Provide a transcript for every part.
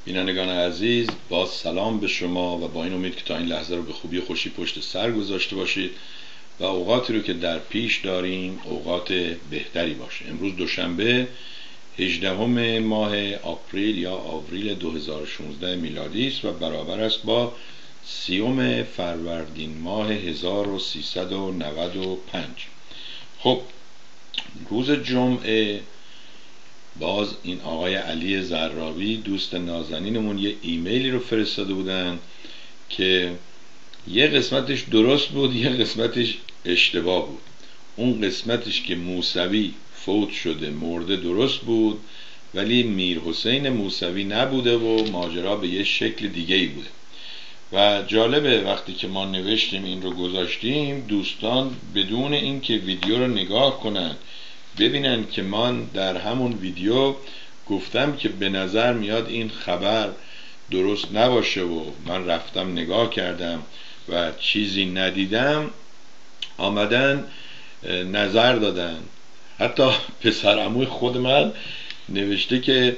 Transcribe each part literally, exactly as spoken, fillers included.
بینندگان عزیز، با سلام به شما و با این امید که تا این لحظه رو به خوبی و خوشی پشت سر گذاشته باشید و اوقاتی رو که در پیش داریم اوقات بهتری باشه. امروز دوشنبه هجدهم ماه آپریل یا آوریل دو هزار و شانزده میلادی است و برابر است با سیوم فروردین ماه هزار و سیصد و نود و پنج. خب روز جمعه باز این آقای علی زراوی دوست نازنینمون یه ایمیلی رو فرستاده بودن که یه قسمتش درست بود یه قسمتش اشتباه بود. اون قسمتش که موسوی فوت شده مرده درست بود، ولی میر حسین موسوی نبوده و ماجرا به یه شکل دیگه ای بوده. و جالبه وقتی که ما نوشتیم این رو گذاشتیم، دوستان بدون اینکه ویدیو رو نگاه کنن ببینن که من در همون ویدیو گفتم که به نظر میاد این خبر درست نباشه و من رفتم نگاه کردم و چیزی ندیدم، آمدن نظر دادن. حتی پسرعموی خود من نوشته که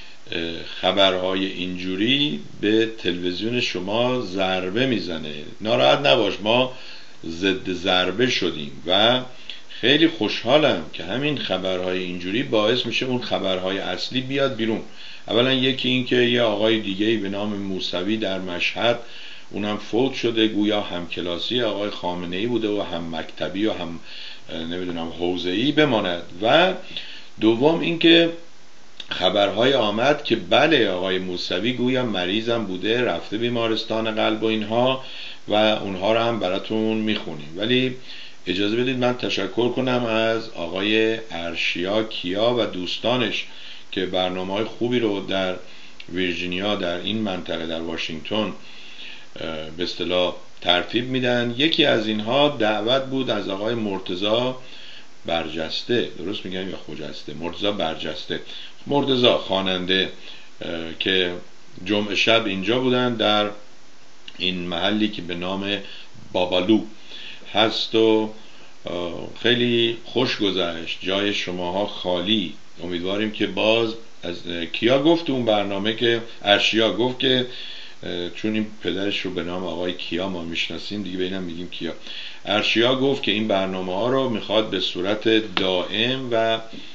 خبرهای اینجوری به تلویزیون شما ضربه میزنه. ناراحت نباش، ما ضد ضربه شدیم و خیلی خوشحالم که همین خبرهای اینجوری باعث میشه اون خبرهای اصلی بیاد بیرون. اولا یکی این که یه آقای دیگه‌ای به نام موسوی در مشهد، اونم فوت شده، گویا هم کلاسی آقای خامنه‌ای بوده و هم مکتبی و هم نمیدونم حوزه‌ای بماند. و دوم این که خبرهای آمد که بله آقای موسوی گویا مریضم بوده، رفته بیمارستان قلب و اینها و اونها رو هم براتون میخونیم. ولی اجازه بدید من تشکر کنم از آقای ارشیا کیا و دوستانش که برنامه‌های خوبی رو در ویرجینیا، در این منطقه، در واشنگتن به اصطلاح ترتیب میدن. یکی از اینها دعوت بود از آقای مرتضی برجسته، درست میگم یا خجسته؟ مرتضی برجسته، مرتضی خواننده که جمعه شب اینجا بودن در این محلی که به نام بابالو هست و خیلی خوش گذشت. جای شماها خالی. امیدواریم که باز از کیا گفت اون برنامه که ارشیا گفت که چون این پدرش رو به نام آقای کیا ما میشناسیم دیگه به اینم میگیم کیا. ارشیا گفت که این برنامه ها رو میخواد به صورت دائم و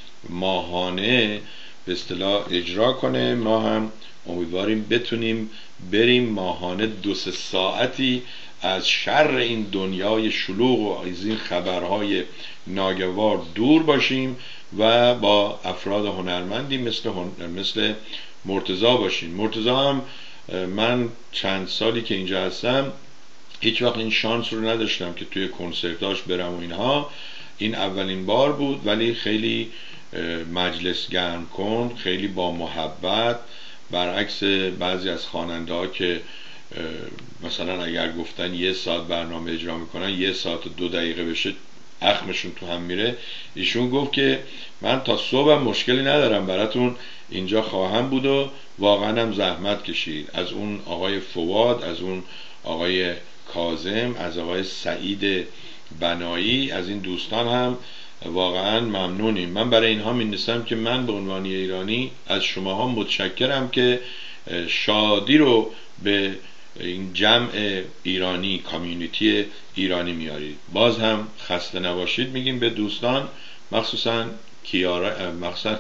ماهانه به اصطلاح اجرا کنه. ما هم امیدواریم بتونیم بریم ماهانه دو سه ساعتی از شر این دنیای شلوغ و از این خبرهای ناگوار دور باشیم و با افراد هنرمندی مثل مثل مرتضی باشیم. مرتضی هم من چند سالی که اینجا هستم هیچ وقت این شانس رو نداشتم که توی کنسرتاش برم و اینها. این اولین بار بود، ولی خیلی مجلس گرم کن، خیلی با محبت، برعکس بعضی از خواننده ها که مثلا اگر گفتن یه ساعت برنامه اجرا میکنن یه ساعت و دو دقیقه بشه اخمشون تو هم میره. ایشون گفت که من تا صبح مشکلی ندارم، براتون اینجا خواهم بود و واقعا هم زحمت کشید. از اون آقای فواد، از اون آقای کاظم، از آقای سعید بنایی، از این دوستان هم واقعا ممنونیم. من برای اینها می‌نویسم که من به عنوان ایرانی از شماها متشکرم که شادی رو به این جمع ایرانی، کامیونیتی ایرانی میارید. باز هم خسته نباشید میگیم به دوستان، مخصوصا کیا، مخصوصا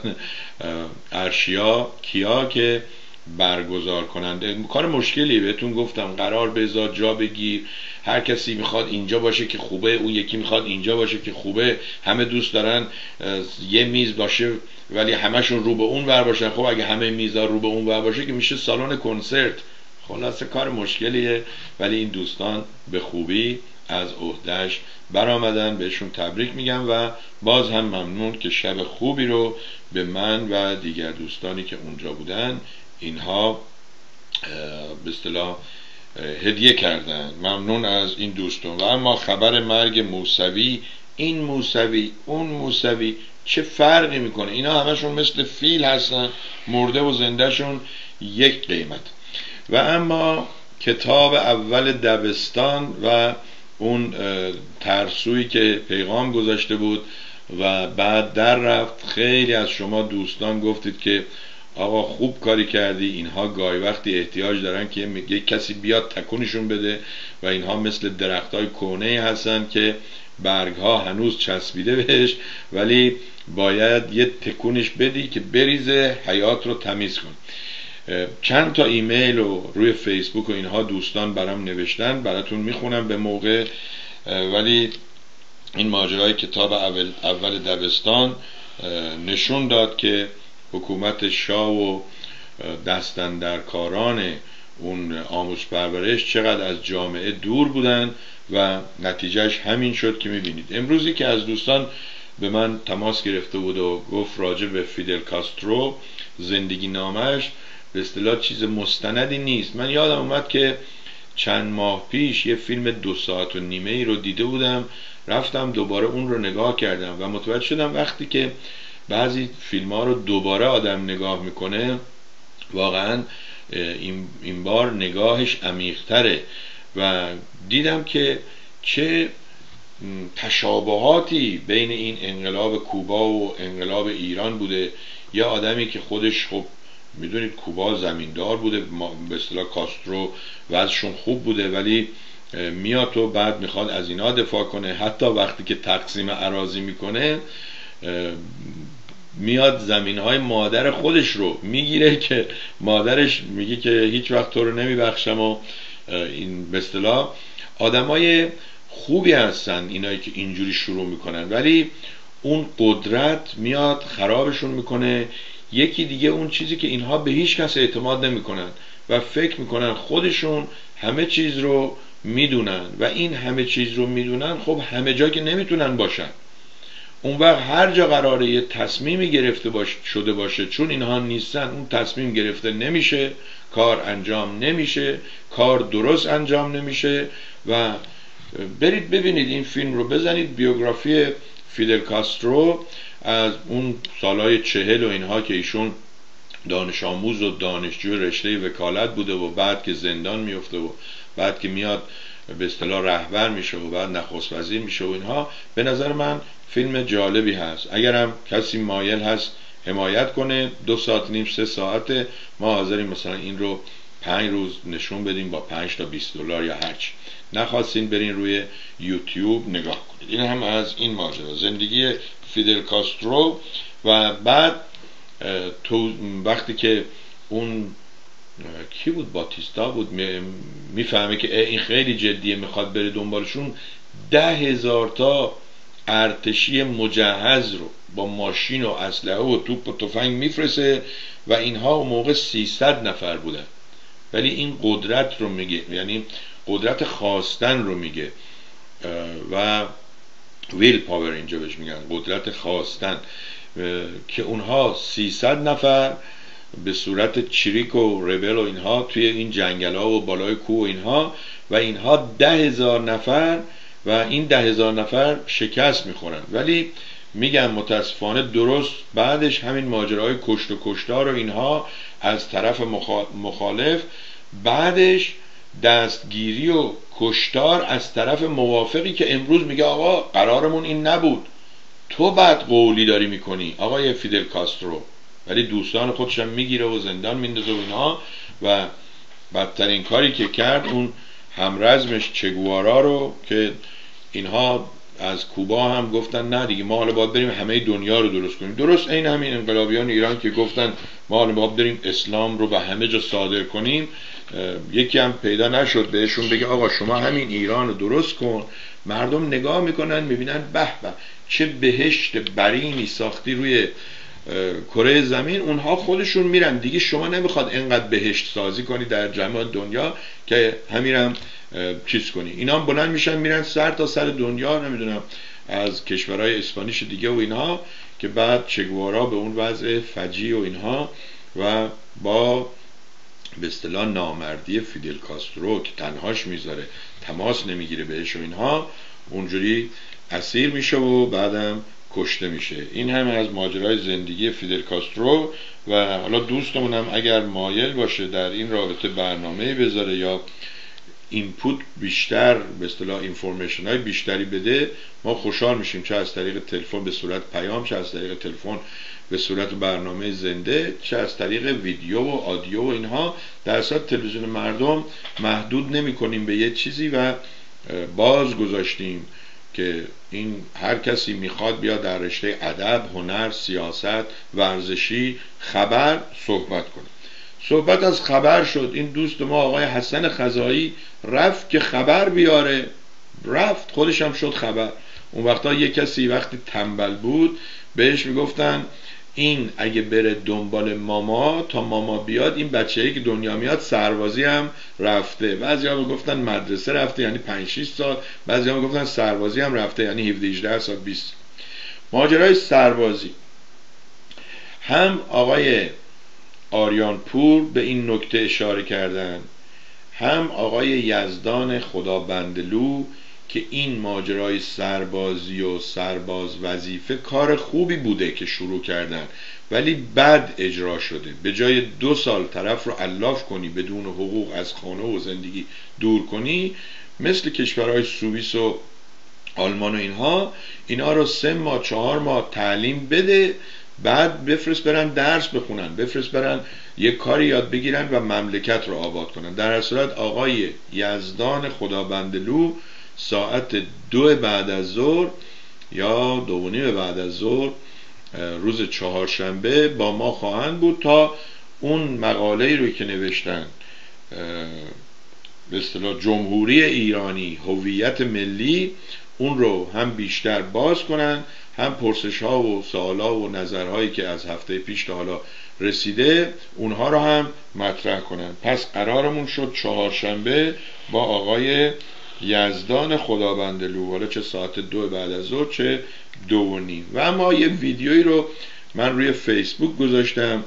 ارشیا کیا که برگزار کننده. کار مشکلی بهتون گفتم، قرار بذار جا بگیر، هر کسی میخواد اینجا باشه که خوبه، اون یکی میخواد اینجا باشه که خوبه، همه دوست دارن یه میز باشه ولی همشون رو به اون ور باشن. خب اگه همه میزا رو به اون ور باشه که میشه سالن کنسرت. خلاصه کار مشکلیه، ولی این دوستان به خوبی از عهدهش برآمدن. بهشون تبریک میگم و باز هم ممنون که شب خوبی رو به من و دیگر دوستانی که اونجا بودن اینها به اصطلاح هدیه کردن. ممنون از این دوستان. و اما خبر مرگ موسوی، این موسوی اون موسوی چه فرقی میکنه؟ اینا همشون مثل فیل هستن، مرده و زندهشون یک قیمت. و اما کتاب اول دبستان و اون ترسویی که پیغام گذاشته بود و بعد در رفت، خیلی از شما دوستان گفتید که آقا خوب کاری کردی، اینها گاهی وقتی احتیاج دارن که یک کسی بیاد تکونشون بده و اینها مثل درختای کهنه هستن که برگها هنوز چسبیده بهش، ولی باید یه تکونش بدی که بریزه، حیات رو تمیز کن. چند تا ایمیل و روی فیسبوک و اینها دوستان برام نوشتن، براتون میخونم به موقع. ولی این ماجرای کتاب اول, اول دبستان نشون داد که حکومت شاه و دستاندرکاران اون آموزش پرورش چقدر از جامعه دور بودن و نتیجهش همین شد که میبینید. امروزی که از دوستان به من تماس گرفته بود و گفت راجع به فیدل کاسترو زندگی نامش به اصطلاح چیز مستندی نیست، من یادم اومد که چند ماه پیش یه فیلم دو ساعت و نیمه ای رو دیده بودم، رفتم دوباره اون رو نگاه کردم و متوجه شدم وقتی که بعضی فیلم ها رو دوباره آدم نگاه میکنه واقعا این, این بار نگاهش عمیق‌تره و دیدم که چه تشابهاتی بین این انقلاب کوبا و انقلاب ایران بوده. یه آدمی که خودش خب میدونید کوبا زمیندار بوده، به اصطلاح کاسترو وضعشون خوب بوده، ولی میاد و بعد میخواد از اینا دفاع کنه. حتی وقتی که تقسیم اراضی میکنه میاد زمینهای مادر خودش رو میگیره که مادرش میگه که هیچ وقت تو رو نمیبخشم و این به اصطلاح آدمای خوبی هستن اینایی که اینجوری شروع میکنن، ولی اون قدرت میاد خرابشون میکنه. یکی دیگه اون چیزی که اینها به هیچ کس اعتماد نمیکنن و فکر میکنن خودشون همه چیز رو میدونن و این همه چیز رو میدونن، خب همه جا که نمیتونن باشن. اون وقت هر جا قراره یه تصمیمی گرفته باش شده باشه، چون اینها نیستن اون تصمیم گرفته نمیشه، کار انجام نمیشه، کار درست انجام نمیشه. و برید ببینید این فیلم رو، بزنید بیوگرافی فیدل کاسترو از اون سالهای چهل و اینها که ایشون دانش آموز و دانشجو رشته وکالت بوده و بعد که زندان میفته و بعد که میاد به اصطلاح رهبر میشه و بعد نخست وزیر میشه و اینها. به نظر من فیلم جالبی هست، اگرم کسی مایل هست حمایت کنه، دو ساعت نیم سه ساعته، ما حاضریم مثلا این رو پنج روز نشون بدیم با پنج تا بیست دلار یا هرچی. نخواستین برین روی یوتیوب نگاه کنید. این هم از این ماجرا زندگی فیدل کاسترو. و بعد تو وقتی که اون کی بود، باتیستا بود، میفهمه که این خیلی جدیه میخواد بره دنبالشون، ده هزار تا ارتشی مجهز رو با ماشین و اسلحه و توپ و تفنگ میفرسه و اینها اون موقع سیصد نفر بودن. ولی این قدرت رو میگه، یعنی قدرت خواستن رو میگه و ویل پاور اینجا بهش میگن، قدرت خواستن، که اونها سیصد نفر به صورت چریک و ربل و اینها توی این جنگل ها و بالای کوه و اینها، و اینها ده هزار نفر و این ده هزار نفر شکست میخورن. ولی میگم متاسفانه درست بعدش همین ماجراهای کشت و کشتار و اینها از طرف مخالف، بعدش دستگیری و کشتار از طرف موافقی که امروز میگه آقا قرارمون این نبود، تو بعد قولی داری میکنی آقای فیدل کاسترو، ولی دوستان خودشم میگیره و زندان میندازه و اینها. و بدترین کاری که کرد اون همرزمش چگوارا رو که اینها از کوبا هم گفتن نه دیگه ما حالا باید بریم همه دنیا رو درست کنیم. درست این همین انقلابیان ایران که گفتن ما حالا باید بریم اسلام رو به همه جا صادر کنیم، یکی هم پیدا نشد بهشون بگه آقا شما همین ایران رو درست کن. مردم نگاه میکنن میبینن به به چه بهشت برینی ساختی روی کره زمین، اونها خودشون میرن دیگه. شما نمیخواد اینقدر بهشت سازی کنی در جمع دنیا که همینم چیز کنی. اینا هم بلند میشن میرن سر تا سر دنیا، نمیدونم از کشورهای اسپانیش دیگه و اینها، که بعد چگوارا به اون وضع فجی و اینها و با به اصطلاح نامردی فیدل کاسترو که تنهاش میذاره تماس نمیگیره بهش و اینها، اونجوری اسیر میشه و بعدم کشته میشه. این هم از ماجرای زندگی فیدل کاسترو. و حالا دوستمونم اگر مایل باشه در این رابطه برنامه‌ای بذاره یا اینپوت بیشتر، به اصطلاح اینفورمیشن های بیشتری بده، ما خوشحال میشیم، چه از طریق تلفن به صورت پیام، چه از طریق تلفن به صورت برنامه زنده، چه از طریق ویدیو و آدیو و اینها. در اصل تلویزیون مردم محدود نمی کنیم به یه چیزی و باز گذاشتیم که این هر کسی میخواد بیاد در رشته ادب، هنر، سیاست، ورزشی، خبر صحبت کنه. صحبت از خبر شد، این دوست ما آقای حسن خزایی رفت که خبر بیاره، رفت خودش هم شد خبر. اون وقتا یک کسی وقتی تنبل بود بهش میگفتن این اگه بره دنبال ماما تا ماما بیاد، این بچه‌ای که دنیا میاد سربازی هم رفته. بعضی‌ها میگفتن مدرسه رفته یعنی پنج شش سال، بعضی‌ها میگفتن سربازی هم رفته یعنی هفده هجده سال، بیست. ماجرای سربازی، هم آقای آریان پور به این نکته اشاره کردن، هم آقای یزدان خدابندلو، که این ماجرای سربازی و سرباز وظیفه کار خوبی بوده که شروع کردن، ولی بد اجرا شده. به جای دو سال طرف رو علاف کنی، بدون حقوق از خانه و زندگی دور کنی، مثل کشورهای سوئیس و آلمان و اینها، اینا رو سه ماه چهار ماه تعلیم بده، بعد بفرست برن درس بخونن، بفرست برن یک کاری یاد بگیرن و مملکت رو آباد کنن. در صورت آقای یزدان خدابندلو ساعت دو بعد از ظهر یا دو و نیم بعد از ظهر روز چهارشنبه با ما خواهند بود تا اون مقاله‌ای رو که نوشتن به اصطلاح جمهوری ایرانی هویت ملی، اون رو هم بیشتر باز کنن، هم پرسش ها و سوال ها و نظرهایی که از هفته پیش تا حالا رسیده اونها رو هم مطرح کنن. پس قرارمون شد چهارشنبه با آقای یزدان خدابندلو، حالا چه ساعت دو بعد از ظهر چه دو و نیم. و اما یه ویدیویی رو من روی فیسبوک گذاشتم،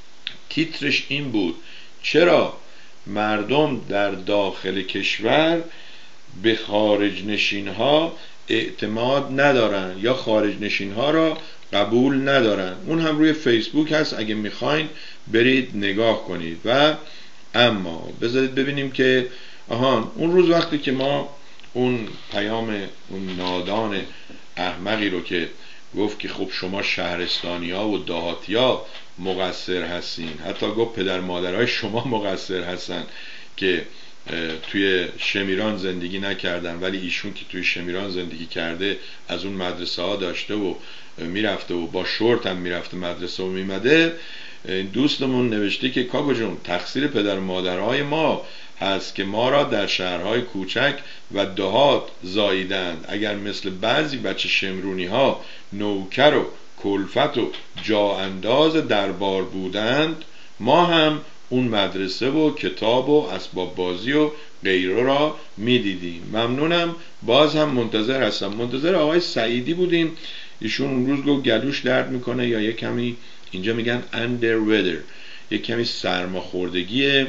تیترش این بود: چرا مردم در داخل کشور به خارج نشین ها اعتماد ندارن یا خارج نشین ها را قبول ندارن. اون هم روی فیسبوک هست، اگه میخواین برید نگاه کنید. و اما بذارید ببینیم که آهان اون روز وقتی که ما اون پیام اون نادان احمقی رو که گفت که خب شما شهرستانی ها و دهاتی ها مقصر هستین، حتی گفت پدر مادرهای شما مقصر هستن که توی شمیران زندگی نکردن، ولی ایشون که توی شمیران زندگی کرده از اون مدرسه ها داشته و میرفته و با شورت هم میرفته مدرسه و میمده. دوستمون نوشته که کاکو جون تقصیر پدر مادرهای ما هست که ما را در شهرهای کوچک و دهات زاییدند. اگر مثل بعضی بچه شمرونی ها نوکر و کلفت و جا انداز دربار بودند، ما هم اون مدرسه و کتاب و اسباب بازی و غیره را میدیدیم. ممنونم، باز هم منتظر هستم. منتظر آقای سعیدی بودیم، ایشون اون روز گفت گلوش درد میکنه یا یک کمی اینجا میگن under weather، یک کمی سرماخوردگیه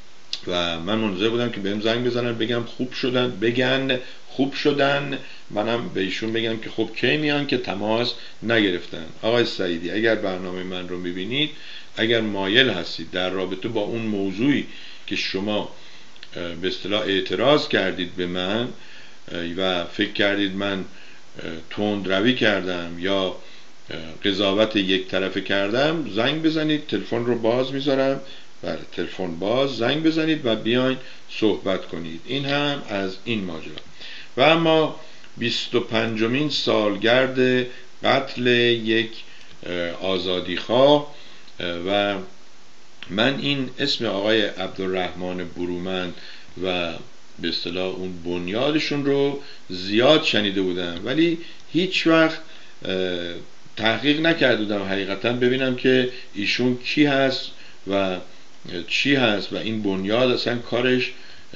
و من منتظر بودم که بهم زنگ بزنن بگم خوب شدن، بگن خوب شدن، منم به ایشون بگم که خب کی میان، که تماس نگرفتن. آقای سعیدی اگر برنامه من رو میبینید، اگر مایل هستید در رابطه با اون موضوعی که شما به اصطلاح اعتراض کردید به من و فکر کردید من تندروی کردم یا قضاوت یک طرفه کردم، زنگ بزنید، تلفن رو باز میذارم، بله تلفن باز، زنگ بزنید و بیاین صحبت کنید. این هم از این ماجرا. و اما بیست و پنجمین سالگرد قتل یک آزادیخواه و من این اسم آقای عبدالرحمن برومند و به اصطلاح اون بنیادشون رو زیاد شنیده بودم، ولی هیچ وقت تحقیق نکرده بودم حقیقتا ببینم که ایشون کی هست و چی هست و این بنیاد اصلا کارش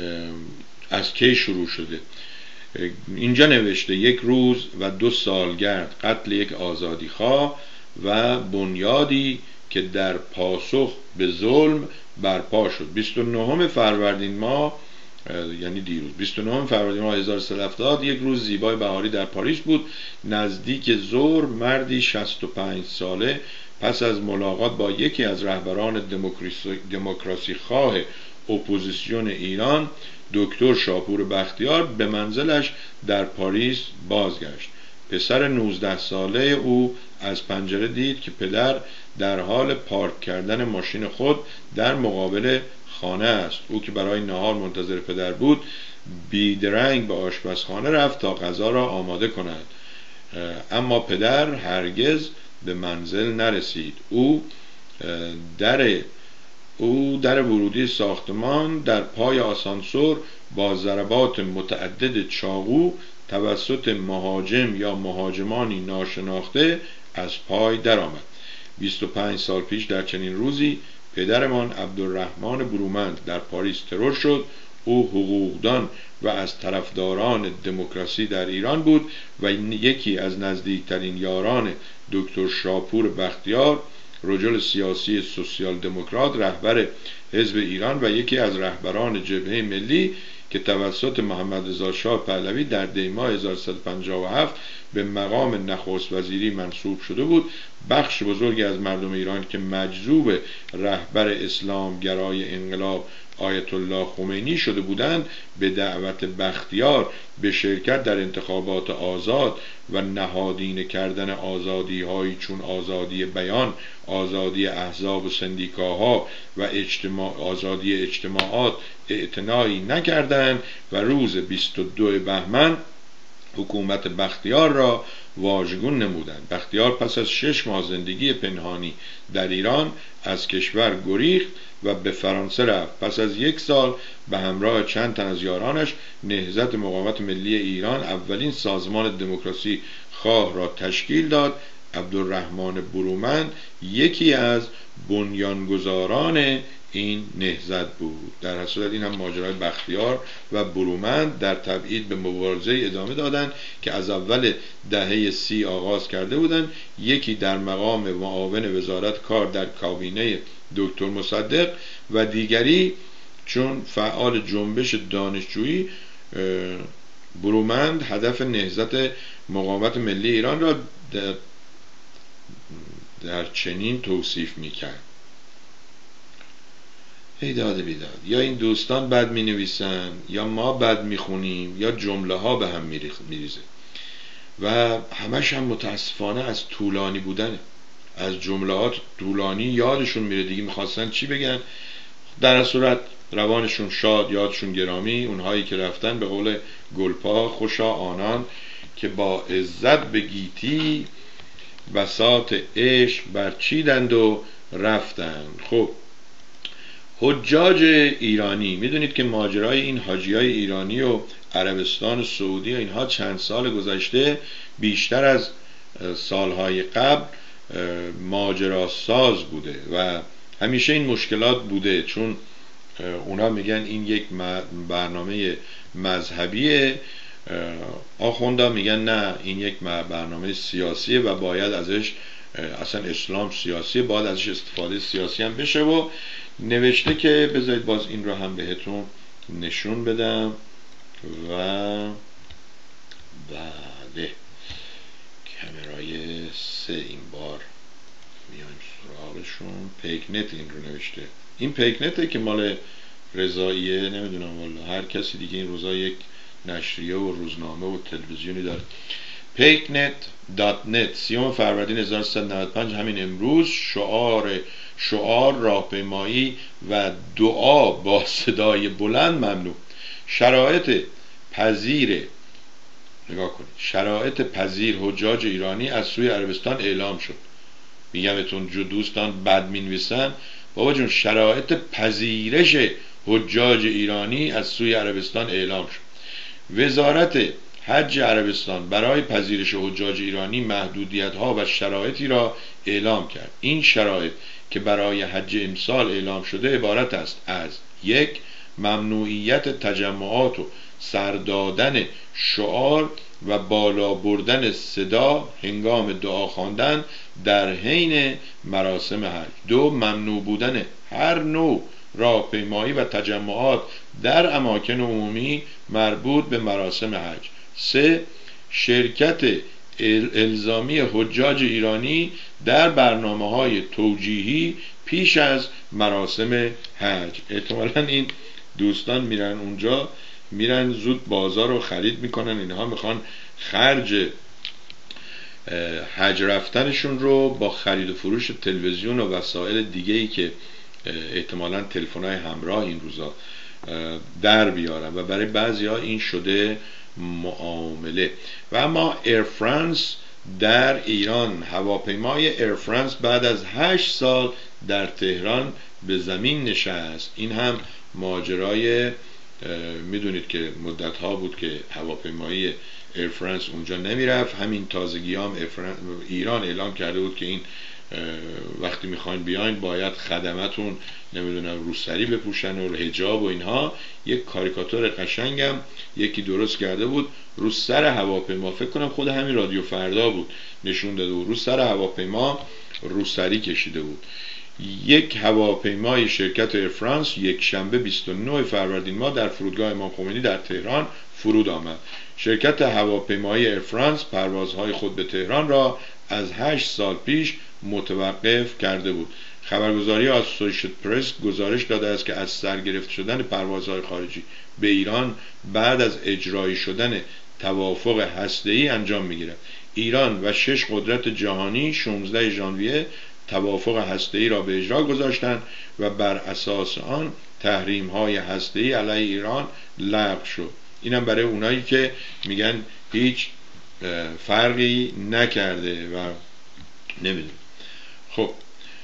از کی شروع شده. اینجا نوشته یک روز و دو سالگرد قتل یک آزادیخواه و بنیادی که در پاسخ به ظلم برپا شد. بیست و نهم فروردین ماه، یعنی دیروز بیست و نهم فروردین ماه هزار و سیصد و هفتاد، یک روز زیبای بهاری در پاریس بود. نزدیک ظهر مردی شصت و پنج ساله پس از ملاقات با یکی از رهبران دموکراسی خواه اپوزیسیون ایران دکتر شاپور بختیار به منزلش در پاریس بازگشت. پسر نوزده ساله او از پنجره دید که پدر در حال پارک کردن ماشین خود در مقابل خانه است. او که برای نهار منتظر پدر بود بیدرنگ به آشپزخانه رفت تا غذا را آماده کند، اما پدر هرگز به منزل نرسید. او در او در ورودی ساختمان در پای آسانسور با ضربات متعدد چاقو توسط مهاجم یا مهاجمانی ناشناخته از پای درآمد. بیست و پنج سال پیش در چنین روزی پدرمان عبدالرحمن برومند در پاریس ترور شد. او حقوقدان و از طرفداران دموکراسی در ایران بود و یکی از نزدیکترین یاران دکتر شاپور بختیار، رجل سیاسی سوسیال دموکرات، رهبر حزب ایران و یکی از رهبران جبهه ملی که توسط محمد رضا شاه پهلوی در دی ماه هزار و سیصد و پنجاه و هفت به مقام نخست وزیری منصوب شده بود. بخش بزرگی از مردم ایران که مجذوب رهبر اسلام گرای انقلاب آیت الله خمینی شده بودند به دعوت بختیار به شرکت در انتخابات آزاد و نهادینه کردن آزادی هایی چون آزادی بیان، آزادی احزاب و سندیکاها و اجتماع، آزادی اجتماعات اعتنایی نکردند و روز بیست و دو بهمن حکومت بختیار را واژگون نمودند. بختیار پس از شش ماه زندگی پنهانی در ایران از کشور گریخت و به فرانسه رفت. پس از یک سال به همراه چند تن از یارانش نهضت مقاومت ملی ایران اولین سازمان دموکراسی خواه را تشکیل داد. عبدالرحمن برومند یکی از بنیانگذاران این نهضت بود. در اصل این هم ماجرای بختیار و برومند در تبعید به مبارزه ادامه دادند که از اول دهه سی آغاز کرده بودند. یکی در مقام معاون وزارت کار در کابینه دکتر مصدق و دیگری چون فعال جنبش دانشجویی. برومند هدف نهضت مقاومت ملی ایران را در, در چنین توصیف میکرد: ای داد بیداد، یا این دوستان بد می نویسن یا ما بد می خونیم یا جمله ها به هم می ریزه و همش هم متاسفانه از طولانی بودنه، از جملات طولانی یادشون میره دیگه میخواستن چی بگن. در صورت روانشون شاد، یادشون گرامی، اونهایی که رفتن به قول گلپا خوشا آنان که با عزت به گیتی بساط عشق برچیدند و رفتند. خب حجاج ایرانی، میدونید که ماجرای این حاجیای ایرانی و عربستان سعودی و اینها چند سال گذشته بیشتر از سالهای قبل ماجرا ساز بوده و همیشه این مشکلات بوده، چون اونا میگن این یک برنامه مذهبیه، آخوندا میگن نه این یک برنامه سیاسیه و باید ازش، اصلا اسلام سیاسیه، باید ازش استفاده سیاسی هم بشه. و نوشته که بذارید باز این رو هم بهتون نشون بدم و بله کامرای سه این بار میایم سراغشون. پیکنت این رو نوشته، این پیکنته که مال رضاییه، نمیدونم والله هر کسی دیگه این روزا یک نشریه و روزنامه و تلویزیونی داره. پیکنت دات نت سیوم فروردین هزار و سیصد و نود و پنج، همین امروز، شعار شعار راهپیمایی و دعا با صدای بلند ممنوع. شرایط پذیر نگاه کنید شرایط پذیر حجاج ایرانی از سوی عربستان اعلام شد. میگم اتون جو دوستان بد مینویسن، بابا جون شرایط پذیرش حجاج ایرانی از سوی عربستان اعلام شد. وزارت حج عربستان برای پذیرش حجاج ایرانی محدودیت ها و شرایطی را اعلام کرد. این شرایط که برای حج امسال اعلام شده عبارت است از: یک، ممنوعیت تجمعات و سردادن شعار و بالا بردن صدا هنگام دعا خواندن در حین مراسم حج. دو، ممنوع بودن هر نوع راهپیمایی و تجمعات در اماکن عمومی مربوط به مراسم حج. سه، شرکت الزامی حجاج ایرانی در برنامه های توجیهی پیش از مراسم حج. احتمالاً این دوستان میرن اونجا، میرن زود بازار رو خرید میکنن، اینها میخوان خرج حج رفتنشون رو با خرید و فروش تلویزیون و وسایل دیگه‌ای که احتمالاً تلفن‌های همراه این روزا در بیارن و برای بعضی‌ها این شده معامله. و اما ایر فرانس در ایران، هواپیمای ایر فرانس بعد از هشت سال در تهران به زمین نشست. این هم ماجرای، میدونید که مدت ها بود که هواپیمای ایر فرانس اونجا نمیرفت. همین تازگی هم ایران اعلام کرده بود که این وقتی میخواین بیاین باید خدمتون نمیدونم روسری بپوشن و حجاب و اینها. یک کاریکاتور قشنگم یکی درست کرده بود رو سر هواپیما، فکر کنم خود همین رادیو فردا بود، نشون داده بود رو سر هواپیما روسری کشیده بود. یک هواپیمای شرکت ایر فرانس یک شنبه بیست و نه فروردین ماه در فرودگاه امام خمینی در تهران فرود آمد. شرکت هواپیمایی ایر فرانس پروازهای خود به تهران را از هشت سال پیش متوقف کرده بود. خبرگزاری آسوشیتد پرس گزارش داده است که از سرگرفته شدن پروازهای خارجی به ایران بعد از اجرایی شدن توافق هسته‌ای انجام می‌گیرد. ایران و شش قدرت جهانی شانزده ژانویه توافق هسته‌ای را به اجرا گذاشتند و بر اساس آن تحریم‌های هسته‌ای علیه ایران لغو شد. اینم برای اونایی که میگن هیچ فرقی نکرده و نمیدونم. خب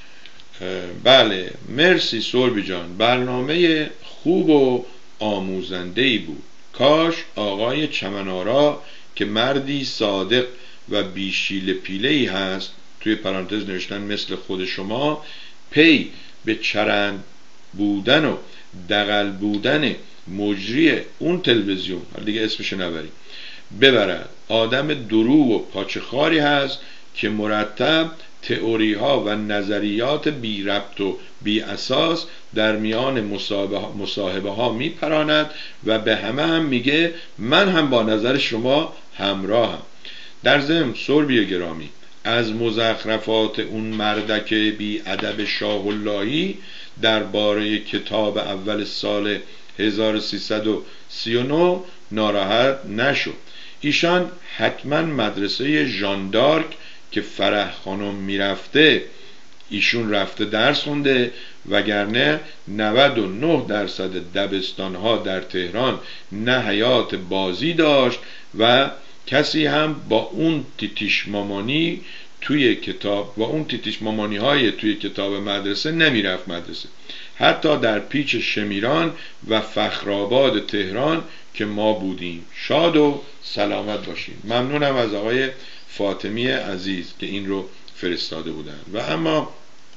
بله، مرسی سوربی جان، برنامه خوب و آموزنده‌ای بود. کاش آقای چمنارا که مردی صادق و بیشیل پیله‌ای هست، توی پرانتز نوشتن مثل خود شما، پی به چرند بودن و دغل بودن مجری اون تلویزیون، حالا دیگه اسمش نبریم، ببرد. آدم درو و پاچخاری هست که مرتب تئوری ها و نظریات بی ربط و بی اساس در میان مصاحبه ها می پراند و به همه هم میگه من هم با نظر شما همراهم. در ضمن سوربی گرامی، از مزخرفات اون مردک بی ادب شاه اللهی درباره کتاب اول سال هزار و سیصد و سی و نه ناراحت نشو. ایشان حتما مدرسه ژان دارک که فرح خانم میرفته ایشون رفته درس خونده، وگرنه نود و نه درصد دبستانها در تهران نه حیات بازی داشت و کسی هم با اون تیتیش مامانی توی کتاب و اون تیتیش مامانی های توی کتاب مدرسه نمیرفت مدرسه. حتی در پیچ شمیران و فخرآباد تهران که ما بودیم. شاد و سلامت باشیم. ممنونم از آقای فاطمی عزیز که این رو فرستاده بودن. و اما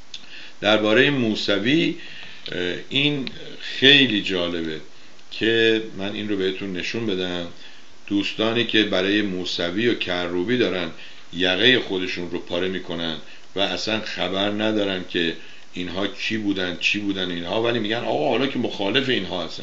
درباره موسوی، این خیلی جالبه که من این رو بهتون نشون بدم. دوستانی که برای موسوی و کروبی دارن یقه خودشون رو پاره میکنن و اصلا خبر ندارن که اینها کی بودن چی بودن اینها، ولی میگن آقا حالا که مخالف اینها هستن.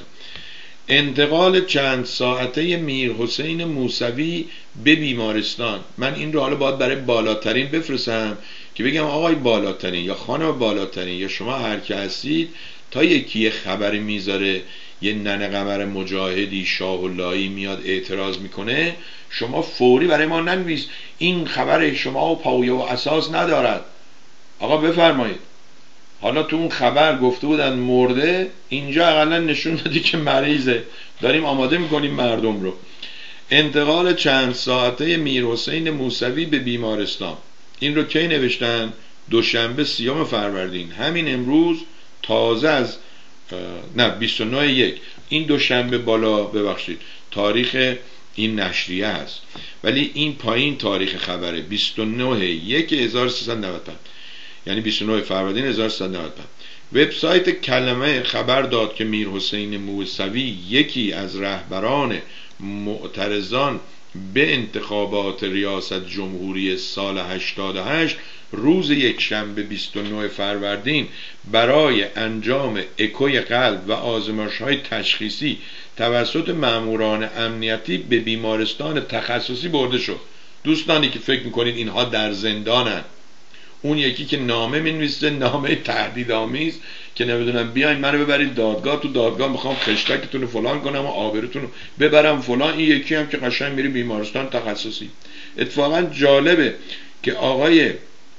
انتقال چند ساعته میر حسین موسوی به بیمارستان، من این رو حالا باید برای بالاترین بفرستم که بگم آقای بالاترین یا خانم بالاترین یا شما هر که هستید، تا یکی خبری میذاره یه ننه قمر مجاهدی شاه اللهی میاد اعتراض میکنه، شما فوری برای ما ننویس این خبر شما و پایه و اساس ندارد. آقا بفرمایید، حالا تو اون خبر گفته بودن مرده، اینجا اقلا نشون دادی که مریضه، داریم آماده میکنیم مردم رو. انتقال چند ساعته میر حسین موسوی به بیمارستان، این رو کی نوشتن؟ دوشنبه سیوم فروردین، همین امروز، تازه از نه بیست و نه یک، این دوشنبه بالا ببخشید تاریخ این نشریه هست ولی این پایین تاریخ خبره بیست و نه یک هزار و سیصد و نود و پنج، یعنی بیست و نه فروردین هزار و سیصد و نود و پنج. وبسایت کلمه خبر داد که میر حسین موسوی، یکی از رهبران معترضان به انتخابات ریاست جمهوری سال هشتاد و هشت، روز یک شنبه بیست و نه فروردین برای انجام اکوی قلب و آزمایش‌های تشخیصی توسط ماموران امنیتی به بیمارستان تخصصی برده شد. دوستانی که فکر میکنید اینها در زندانن، اون یکی که نامه مینویسه، نامه تهدیدآمیز که نمیدونم بیاین منو ببرید دادگاه، تو دادگاه میخوام خشتکتون رو فلان کنم و آبروتون رو ببرم فلان. این یکی هم که قشنگ میری بیمارستان تخصصی. اتفاقا جالبه که آقای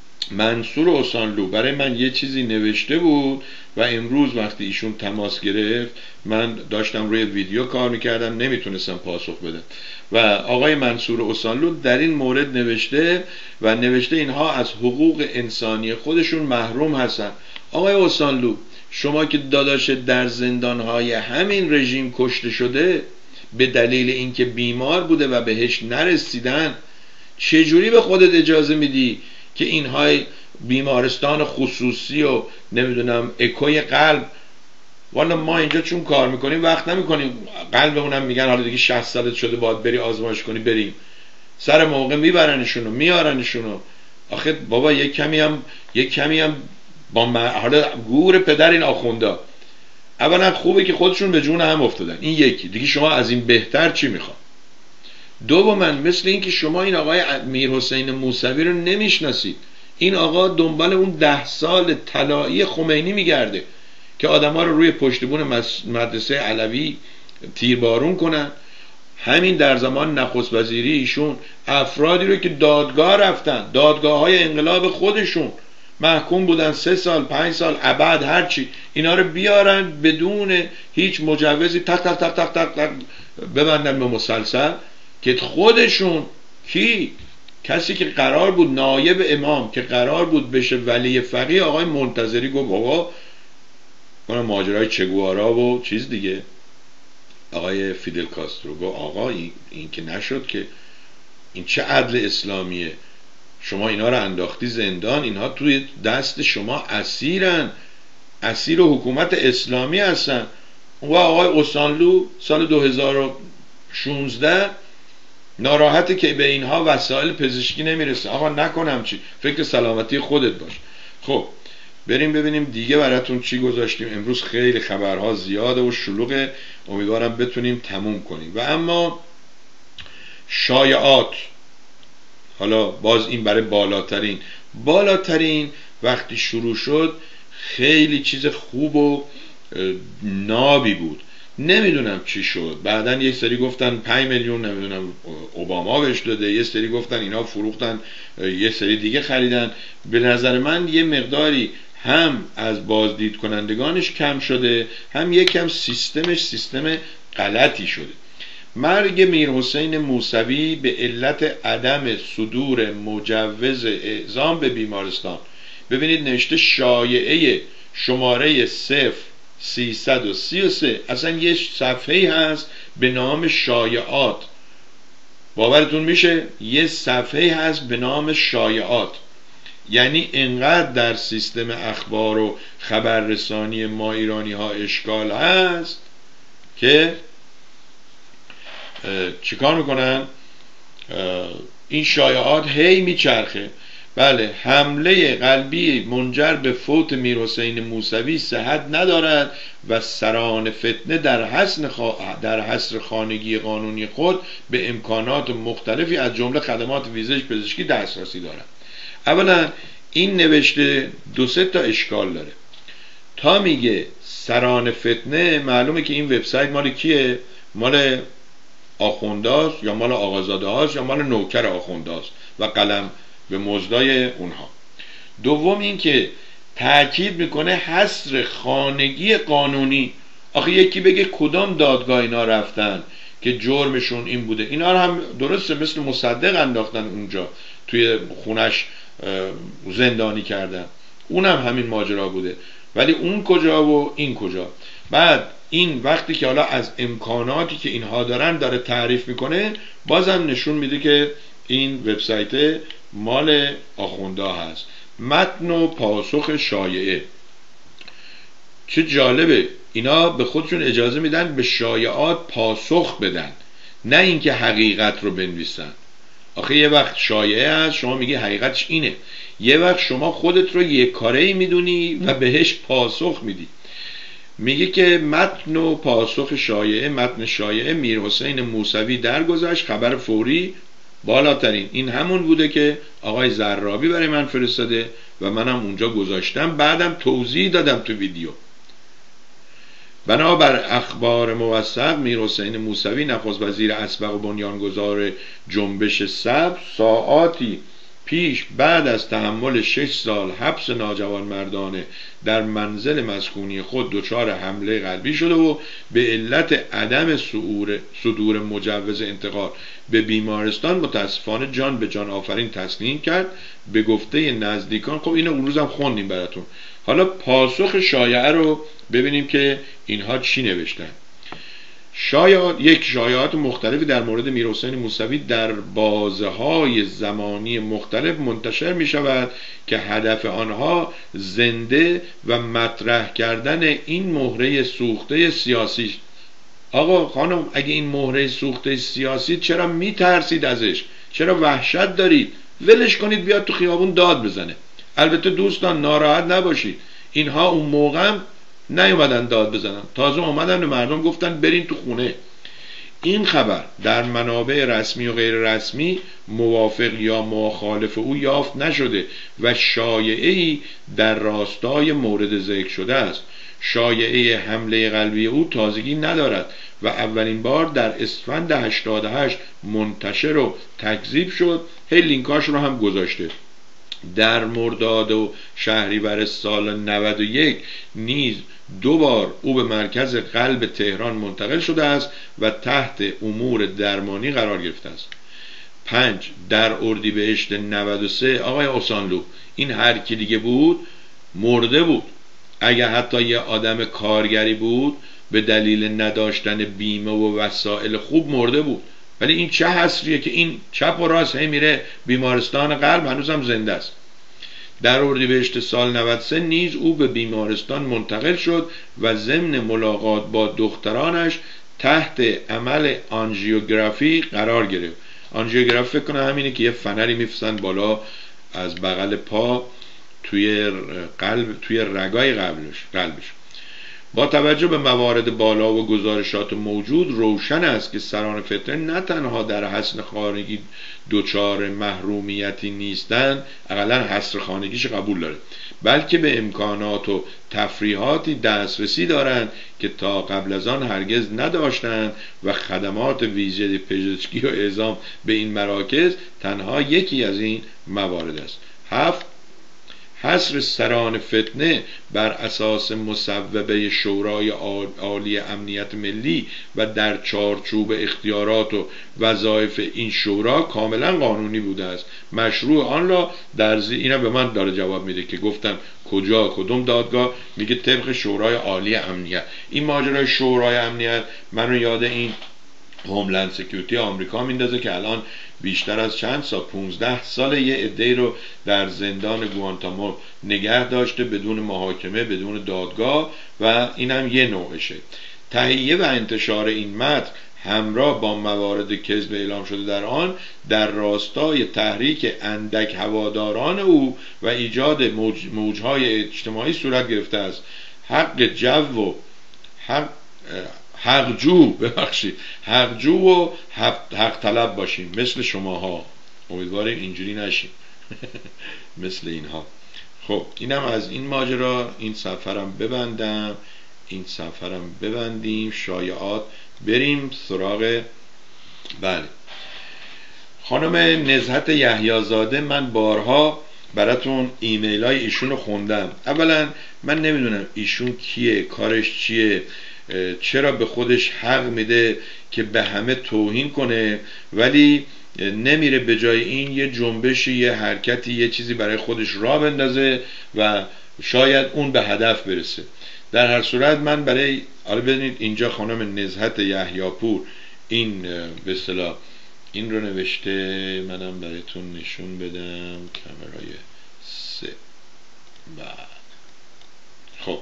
منصور اوسانلو برای من یه چیزی نوشته بود و امروز وقتی ایشون تماس گرفت، من داشتم روی ویدیو کار میکردم نمیتونستم پاسخ بدم، و آقای منصور اوسانلو در این مورد نوشته و نوشته اینها از حقوق انسانی خودشون محروم هستن. آقای اوسانلو، شما که داداش در زندانهای همین رژیم کشته شده به دلیل اینکه بیمار بوده و بهش نرسیدن، چجوری به خودت اجازه میدی که اینهای بیمارستان خصوصی و نمیدونم اکوی قلب، والا ما اینجا چون کار میکنیم وقت نمیکنیم، قلبمونم میگن حالا دیگه شصت سالت شده باید بری آزمایش کنی، بریم سر موقع میبرنشونو میارنشونو. آخه بابا یک کمی هم یک کمی هم با حالا گور پدر این آخوندا، اولا خوبه که خودشون به جون هم افتادن، این یکی دیگه، شما از این بهتر چی میخواد؟ دوما مثل این که شما این آقای میرحسین موسوی رو نمیشناسید. این آقا دنبال اون ده سال طلایی خمینی میگرده که آدما رو روی پشتیبون مدرسه علوی تیربارون کنن. همین در زمان نخست وزیری ایشون افرادی رو که دادگاه رفتن، دادگاه های انقلاب خودشون محکوم بودن سه سال پنج سال ابد هرچی، اینا رو بیارن بدون هیچ مجوزی تق تق تق تق تق, تق ببندن به مسلسل، که خودشون کی کسی که قرار بود نایب امام که قرار بود بشه ولی فقیه، آقای منتظری گفت آقا اون ماجرای چگوارا و چیز دیگه، آقای فیدل کاسترو گفت آقا این, این که نشد که، این چه عدل اسلامیه، شما اینا رو انداختی زندان، اینها توی دست شما اسیرن، اسیر حکومت اسلامی هستن. و آقای اوسانلو سال دو هزار و شانزده ناراحته که به اینها وسایل پزشکی نمیرسه. آقا نکنم چی، فکر سلامتی خودت باش. خب بریم ببینیم دیگه براتون چی گذاشتیم. امروز خیلی خبرها زیاده و شلوغه، امیدوارم بتونیم تموم کنیم. و اما شایعات، حالا باز این برای بالاترین بالاترین وقتی شروع شد خیلی چیز خوب و نابی بود، نمیدونم چی شد. بعدن یک سری گفتن پنج میلیون نمیدونم اوباما بهش داده، یه سری گفتن اینا فروختن، یه سری دیگه خریدن. به نظر من یه مقداری هم از بازدید کنندگانش کم شده، هم یکم سیستمش سیستم غلطی شده. مرگ میرحسین موسوی به علت عدم صدور مجوز اعزام به بیمارستان، ببینید نوشته شایعه شماره صفر سیصد و سی و سه، اصلا یه صفحه هست به نام شایعات، باورتون میشه یه صفحه هست به نام شایعات. یعنی انقدر در سیستم اخبار و خبررسانی ما ایرانی ها اشکال هست که چیکار میکنن؟ این شایعات هی میچرخه. بله، حمله قلبی منجر به فوت میرحسین موسوی صحت ندارد و سران فتنه در حصر خا... در حصر خانگی قانونی خود به امکانات مختلفی از جمله خدمات ویزای پزشکی دسترسی دارد. اولا این نوشته دو سه تا اشکال داره. تا میگه سران فتنه، معلومه که این وبسایت مال کیه؟ مال آخونداست یا مال آقازاده هاست یا مال نوکر آخونداست و قلم به مزدای اونها. دوم این که تأکید میکنه حصر خانگی قانونی. آخه یکی بگه کدام دادگاه اینا رفتن که جرمشون این بوده، اینا رو هم درسته مثل مصدق انداختن اونجا توی خونش زندانی کردن، اونم همین ماجرا بوده، ولی اون کجا و این کجا؟ بعد این وقتی که حالا از امکاناتی که اینها دارن داره تعریف میکنه، بازم نشون میده که این وبسایت مال آخوندا هست. متن و پاسخ شایعه، چه جالبه، اینا به خودشون اجازه میدن به شایعات پاسخ بدن، نه اینکه حقیقت رو بنویسن. آخه یه وقت شایعه هست شما میگی حقیقتش اینه، یه وقت شما خودت رو یک کاره‌ای میدونی و بهش پاسخ میدی. میگه که متن و پاسخ شایعه. متن شایعه: میرحسین موسوی درگذشت، خبر فوری بالاترین. این همون بوده که آقای زرابی برای من فرستاده و منم اونجا گذاشتم، بعدم توضیح دادم تو ویدیو. بنابر اخبار موثق، میرحسین موسوی نخست وزیر اسبق و بنیانگذار جنبش سبز ساعاتی پیش بعد از تحمل شش سال حبس ناجوانمردانه در منزل مسکونی خود دچار حمله قلبی شده و به علت عدم صدور مجوز انتقال به بیمارستان متاسفانه جان به جان آفرین تسلیم کرد. به گفته نزدیکان، خب اینو اون روزم خوندیم براتون، حالا پاسخ شایعه رو ببینیم که اینها چی نوشتن. شایعات یک شایعات مختلفی در مورد میرحسین موسوی در بازه‌های زمانی مختلف منتشر می شود که هدف آنها زنده و مطرح کردن این مهره سوخته سیاسی. آقا خانم، اگه این مهره سوخته سیاسی، چرا می ترسید ازش؟ چرا وحشت دارید؟ ولش کنید بیاد تو خیابون داد بزنه. البته دوستان ناراحت نباشید، اینها اون موقع نیومدن داد بزنن، تازه اومدن به مردم گفتن برین تو خونه. این خبر در منابع رسمی و غیر رسمی موافق یا مخالف او یافت نشده و شایعه‌ای در راستای مورد ذکر شده است. شایعه حمله قلبی او تازگی ندارد و اولین بار در اسفند هشتاد و هشت منتشر و تکذیب شد. هی لینکاش رو هم گذاشته. در مرداد و شهریور سال نود و یک نیز دو بار او به مرکز قلب تهران منتقل شده است و تحت امور درمانی قرار گرفته است. پنج در اردیبهشت نود و سه آقای اوسانلو، این هر کی دیگه بود مرده بود. اگه حتی یه آدم کارگری بود به دلیل نداشتن بیمه و وسایل خوب مرده بود. ولی این چه حسریه که این چپ و راست هی میره بیمارستان قلب، هنوزم زنده است. در اردیبهشت سال نود و سه نیز او به بیمارستان منتقل شد و ضمن ملاقات با دخترانش تحت عمل آنژیوگرافی قرار گرفت. آنژیوگرافی فکر کنم همینه که یه فنری میفسن بالا از بغل پا توی قلب، توی رگای قلبش قلبش. با توجه به موارد بالا و گزارشات موجود روشن است که سران فتنه نه تنها در حصن خانگی دچار محرومیتی نیستند، اقلا حصر خانگیش قبول داره، بلکه به امکانات و تفریحاتی دسترسی دارند که تا قبل از آن هرگز نداشتند و خدمات ویژه پزشکی و اعزام به این مراکز تنها یکی از این موارد است. هفت حصر سران فتنه بر اساس مصوبه شورای عالی امنیت ملی و در چارچوب اختیارات و وظایف این شورا کاملا قانونی بوده است. مشروع آن را در زیر، اینا به من داره جواب میده که گفتم کجا کدوم دادگاه، میگه طبق شورای عالی امنیت. این ماجرای شورای امنیت منو یاد این هوملند سکیوریتی آمریکا میندازه که الان بیشتر از چند سال، پونزده سال، یه عده‌ای رو در زندان گوانتانامو نگه داشته بدون محاکمه، بدون دادگاه، و اینم یه نوعشه. تهیه و انتشار این متن همراه با موارد کذب اعلام شده در آن در راستای تحریک اندک هواداران او و ایجاد موج، موجهای اجتماعی صورت گرفته است. حق جو و حق حقجو ببخشید حقجو و حق, حق طلب باشیم مثل شماها. امیدواریم اینجوری نشیم مثل اینها. خب اینم از این ماجرا. این سفرم ببندم این سفرم ببندیم شایعات. بریم سراغ بله خانم نزهت یحیی‌زاده. من بارها براتون ایمیل های ایشون رو خوندم. اولا من نمیدونم ایشون کیه، کارش چیه، چرا به خودش حق میده که به همه توهین کنه ولی نمیره به جای این یه جنبشی، یه حرکتی، یه چیزی برای خودش راه بندازه و شاید اون به هدف برسه. در هر صورت من برای حالا ببینید اینجا خانم نزهت یحیی‌پور این به اصطلاح این رو نوشته، منم براتون نشون بدم کامرای سه. بعد خب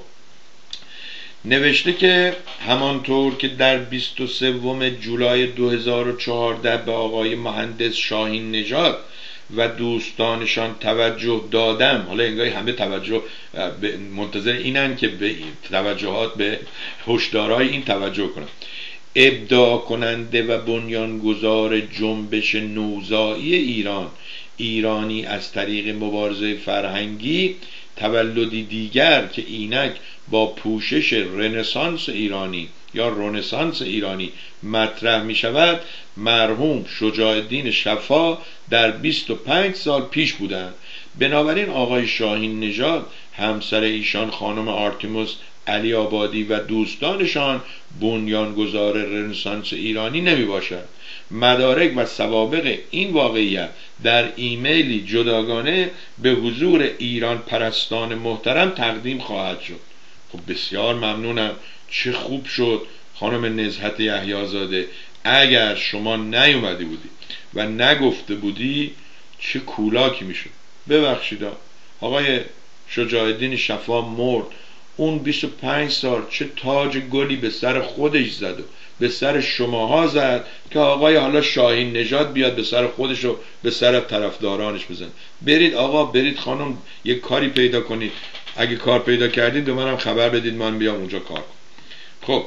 نوشته که همانطور که در بیست و سوم جولای دو هزار و چهارده به آقای مهندس شاهین نژاد و دوستانشان توجه دادم، حالا انگار همه توجه منتظر اینن که به توجهات به هشدارهای این توجه کنن، ابداع کننده و بنیانگذار جنبش نوزایی ایران ایرانی از طریق مبارزه فرهنگی تولدی دیگر که اینک با پوشش رنسانس ایرانی یا رنسانس ایرانی مطرح می شود مرحوم شجاع الدین شفا در بیست و پنج سال پیش بودند. بنابراین آقای شاهین نژاد همسر ایشان خانم آرتیموس علی آبادی و دوستانشان بنیانگذار رنسانس ایرانی نمی باشد. مدارک و سوابق این واقعیت در ایمیلی جداگانه به حضور ایران پرستان محترم تقدیم خواهد شد. خب بسیار ممنونم، چه خوب شد خانم نزهت یحیی‌زاده. اگر شما نیومدی بودی و نگفته بودی چه کولاکی میشد. ببخشید آقای شجاع الدین شفا مرد، اون بیست و پنج سال چه تاج گلی به سر خودش زد و به سر شماها زد که آقای حالا شاهین نژاد بیاد به سر خودش و به سر طرفدارانش بزن. برید آقا، برید خانم یک کاری پیدا کنید، اگه کار پیدا کردید به منم خبر بدید، من بیام اونجا کار کنم. خب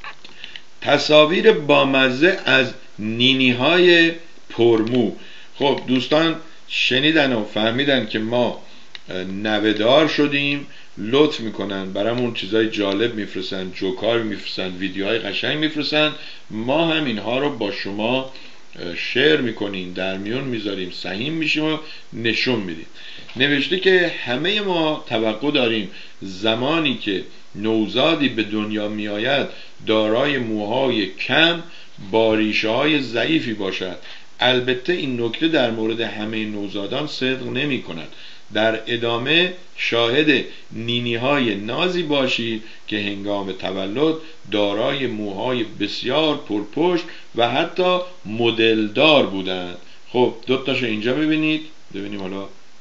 تصاویر بامزه از نینی های پرمو. خب دوستان شنیدن و فهمیدن که ما نوه‌دار شدیم، لطف میکنن برامون چیزای جالب میفرستن، جوکار میفرستن، ویدیوهای قشنگ میفرستن، ما هم اینها رو با شما شیر میکنیم، در میون میذاریم، سهیم میشیم و نشون میدیم. نوشته که همه ما توقع داریم زمانی که نوزادی به دنیا میآید دارای موهای کم با ریشه های ضعیفی باشد. البته این نکته در مورد همه نوزادان صدق نمی کند. در ادامه شاهد نینی های نازی باشید که هنگام تولد دارای موهای بسیار پرپشت و حتی مدلدار بودند. خب دوتاشو اینجا ببینید، ببینیم حالا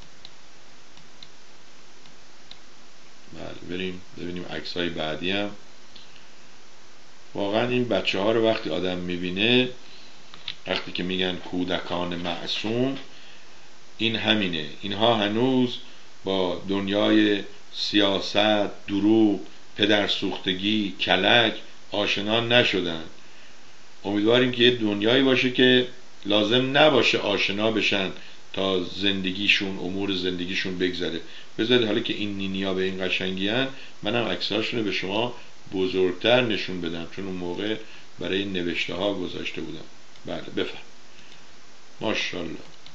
بله بریم ببینیم عکس های بعدی هم. واقعا این بچه ها رو وقتی آدم میبینه، وقتی که میگن کودکان معصوم، این همینه. اینها هنوز با دنیای سیاست، دروغ، پدرسوختگی، کلک آشنا نشدن. امیدواریم که یه دنیایی باشه که لازم نباشه آشنا بشن تا زندگیشون، امور زندگیشون بگذره. بذارید حالا که این نینیا به این قشنگی هن، منم عکساشون رو به شما بزرگتر نشون بدم، چون اون موقع برای نوشته ها گذاشته بودم. بله بفهم. ماشاءالله.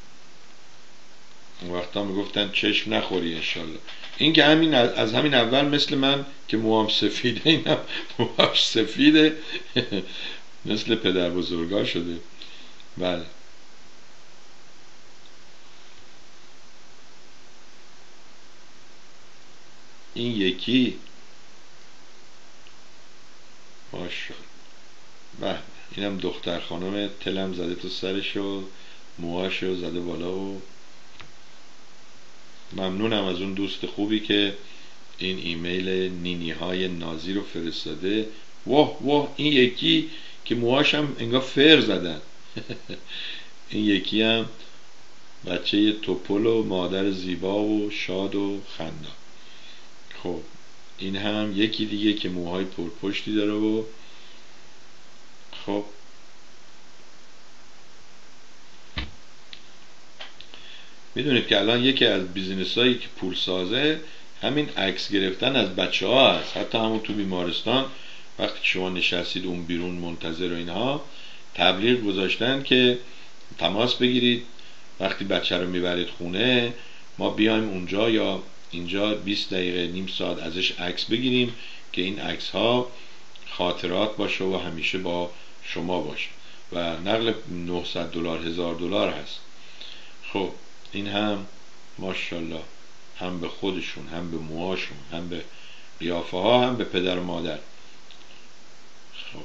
اون وقتا میگفتن چشم نخوری انشالله. این که همین از همین اول مثل من که موام سفیده، اینم موهاش سفیده مثل پدر بزرگا شده. بله این یکی ماشاءالله. بله اینم دختر خانم، تلم زده تو سرش و موهاشو زده بالا. و ممنونم از اون دوست خوبی که این ایمیل نینی های نازی رو فرستاده. واه واه این یکی که موهاش هم انگار فر زدن این یکی هم بچه توپل و مادر زیبا و شاد و خندان. خب این هم یکی دیگه که موهای پرپشتی داره. و خب میدونید که الان یکی از بیزینس هایی که پول سازه همین عکس گرفتن از بچه ها هست. حتی همون تو بیمارستان وقتی که شما نشستید اون بیرون منتظر و اینها، تبلیغ گذاشتن که تماس بگیرید وقتی بچه رو میبرید خونه، ما بیایم اونجا یا اینجا بیست دقیقه نیم ساعت ازش عکس بگیریم که این عکس ها خاطرات باشه و همیشه با شما باشه. و نقل نهصد دلار هزار دلار هست. خب این هم ماشاءالله، هم به خودشون، هم به موهاشون، هم به قیافه ها، هم به پدر و مادر. خب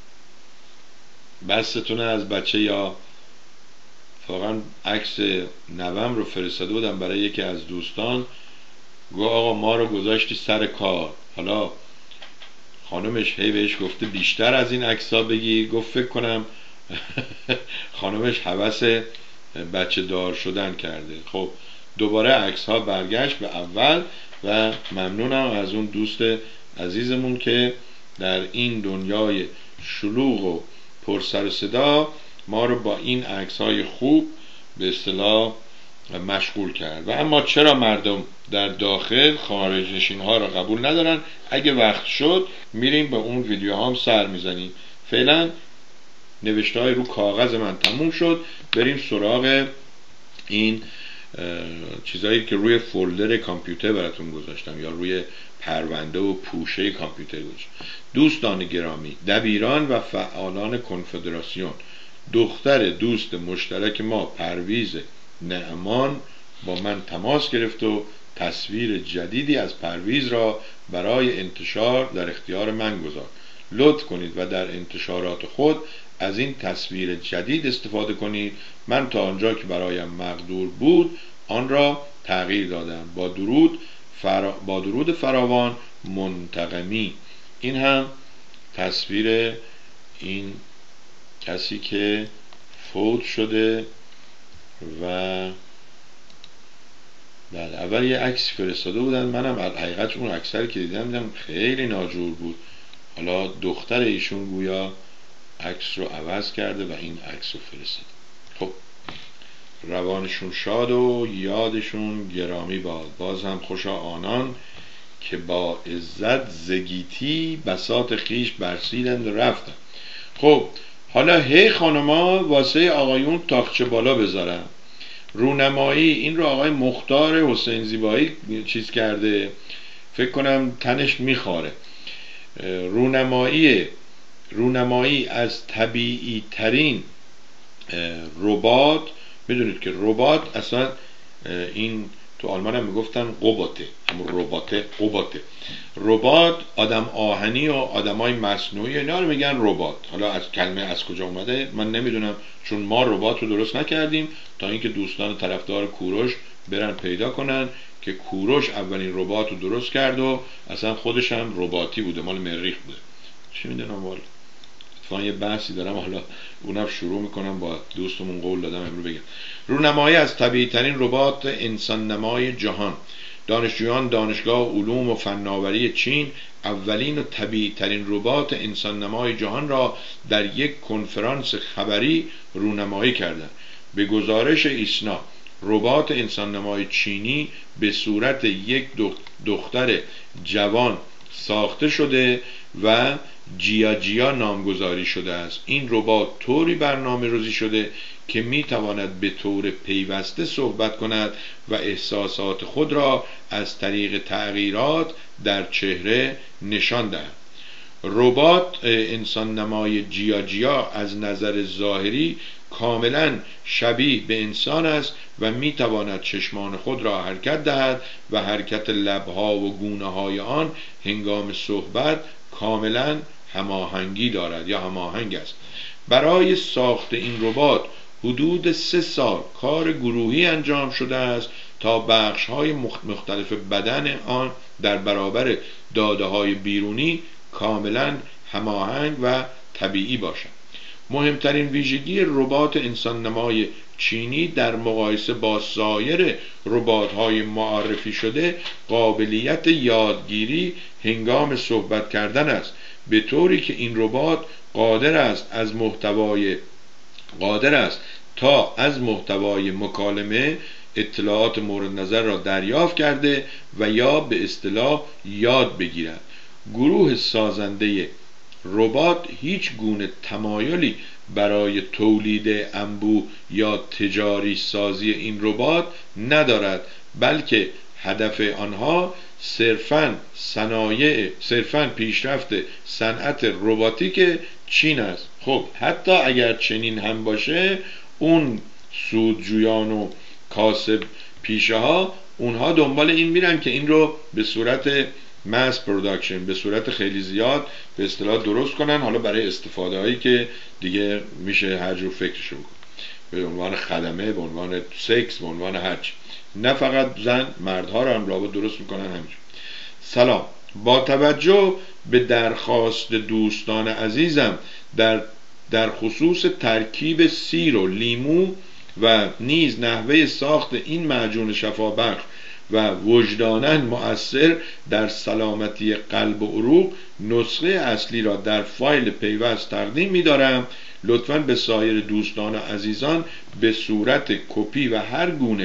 بستتونه از بچه. یا واقعا عکس نوام رو فرستاده بودم برای یکی از دوستان، گو آقا ما رو گذاشتی سر کار. حالا خانمش هی بهش گفته بیشتر از این عکس‌ها بگیر. گفت فکر کنم خانمش هوس بچه دار شدن کرده. خب دوباره عکس ها برگشت به اول. و ممنونم از اون دوست عزیزمون که در این دنیای شلوغ و پر سر و صدا ما رو با این عکس های خوب به اصطلاح مشغول کرد. و اما چرا مردم در داخل خارج نشین ها را قبول ندارن؟ اگه وقت شد میریم به اون ویدیو هم سر میزنیم. فعلا نوشته های رو کاغذ من تموم شد، بریم سراغ این چیزایی که روی فولدر کامپیوتر براتون گذاشتم یا روی پرونده و پوشه کامپیوتر گذاشتم. دوستان گرامی، دبیران و فعالان کنفدراسیون، دختر دوست مشترک ما پرویز نعمان با من تماس گرفت و تصویر جدیدی از پرویز را برای انتشار در اختیار من گذاشت. لطف کنید و در انتشارات خود از این تصویر جدید استفاده کنید. من تا آنجا که برایم مقدور بود آن را تغییر دادم. با درود فرا... با درود فراوان، منتقمی. این هم تصویر این کسی که فوت شده و بعد اول یه عکس فرستاده بودن، منم حقیقت اون عکس که دیدم دیدم خیلی ناجور بود. حالا دختر ایشون گویا عکس رو عوض کرده و این عکس رو فرستاده. خب روانشون شاد و یادشون گرامی باد. باز هم خوشا آنان که با عزت زگیتی بساط خیش برسیدند و رفتند. خب حالا هی خانما واسه آقایون تاقچه بالا بذارن. رونمایی این رو آقای مختار حسین زیبایی چیز کرده، فکر کنم تنش میخواره. رونمایی رونمایی از طبیعی ترین ربات. میدونید که ربات اصلا این تو آلمان هم میگفتن قباته، همون رباته قباته. ربات آدم آهنی و آدمای مصنوعی اینا رو میگن ربات. حالا از کلمه از کجا اومده من نمیدونم، چون ما ربات رو درست نکردیم تا اینکه دوستان طرفدار کوروش برن پیدا کنن که کوروش اولین ربات رو درست کرد و اصلا خودش هم رباتی بوده، مال مریخ بوده. چی میدونم والا، اتفاقا یه بحثی دارم، حالا اونم شروع میکنم با دوستمون قول دادم امروز بگم. رونمایی از طبیعی ترین ربات انسان نمای جهان. دانشجویان دانشگاه علوم و فناوری چین اولین و طبیعی ترین ربات انسان نمای جهان را در یک کنفرانس خبری رونمایی کردند. به گزارش ایسنا، ربات انسان نمای چینی به صورت یک دختر جوان ساخته شده و جیا جیا نامگذاری شده است. این ربات طوری برنامه ریزی شده که می تواند به طور پیوسته صحبت کند و احساسات خود را از طریق تغییرات در چهره نشان دهد. ربات انسان نمای جیا جیا از نظر ظاهری کاملا شبیه به انسان است و می تواند چشمان خود را حرکت دهد و حرکت لبها و گونه های آن هنگام صحبت کاملا هماهنگی دارد یا هماهنگ است. برای ساخت این ربات حدود سه سال کار گروهی انجام شده است تا بخش های مختلف بدن آن در برابر داده های بیرونی کاملا هماهنگ و طبیعی باشد. مهمترین ویژگی ربات انسان نمای چینی در مقایسه با سایر ربات‌های معرفی شده قابلیت یادگیری هنگام صحبت کردن است، به طوری که این ربات قادر است از محتوای قادر است تا از محتوای مکالمه اطلاعات مورد نظر را دریافت کرده و یا به اصطلاح یاد بگیرد. گروه سازنده ربات هیچ گونه تمایلی برای تولید انبوه یا تجاری سازی این ربات ندارد، بلکه هدف آنها صرفاً صنایع صرفاً پیشرفت صنعت رباتیک چین است. خب حتی اگر چنین هم باشه، اون سودجویان و کاسب پیشه ها اونها دنبال این میرن که این رو به صورت ماس پروداکشن، به صورت خیلی زیاد به اصطلاح درست کنن، حالا برای استفاده هایی که دیگه میشه هر جور فکرشو بکن، به عنوان خدمه، به عنوان سکس، به عنوان هرچی. نه فقط زن، مردها رو هم لابد درست میکنن همینجور. سلام، با توجه به درخواست دوستان عزیزم در در خصوص ترکیب سیر و لیمو و نیز نحوه ساخت این معجون شفابخش و وجداناً مؤثر در سلامتی قلب و عروق، نسخه اصلی را در فایل پیوست تقدیم می‌دارم. لطفاً به سایر دوستان و عزیزان به صورت کپی و هر گونه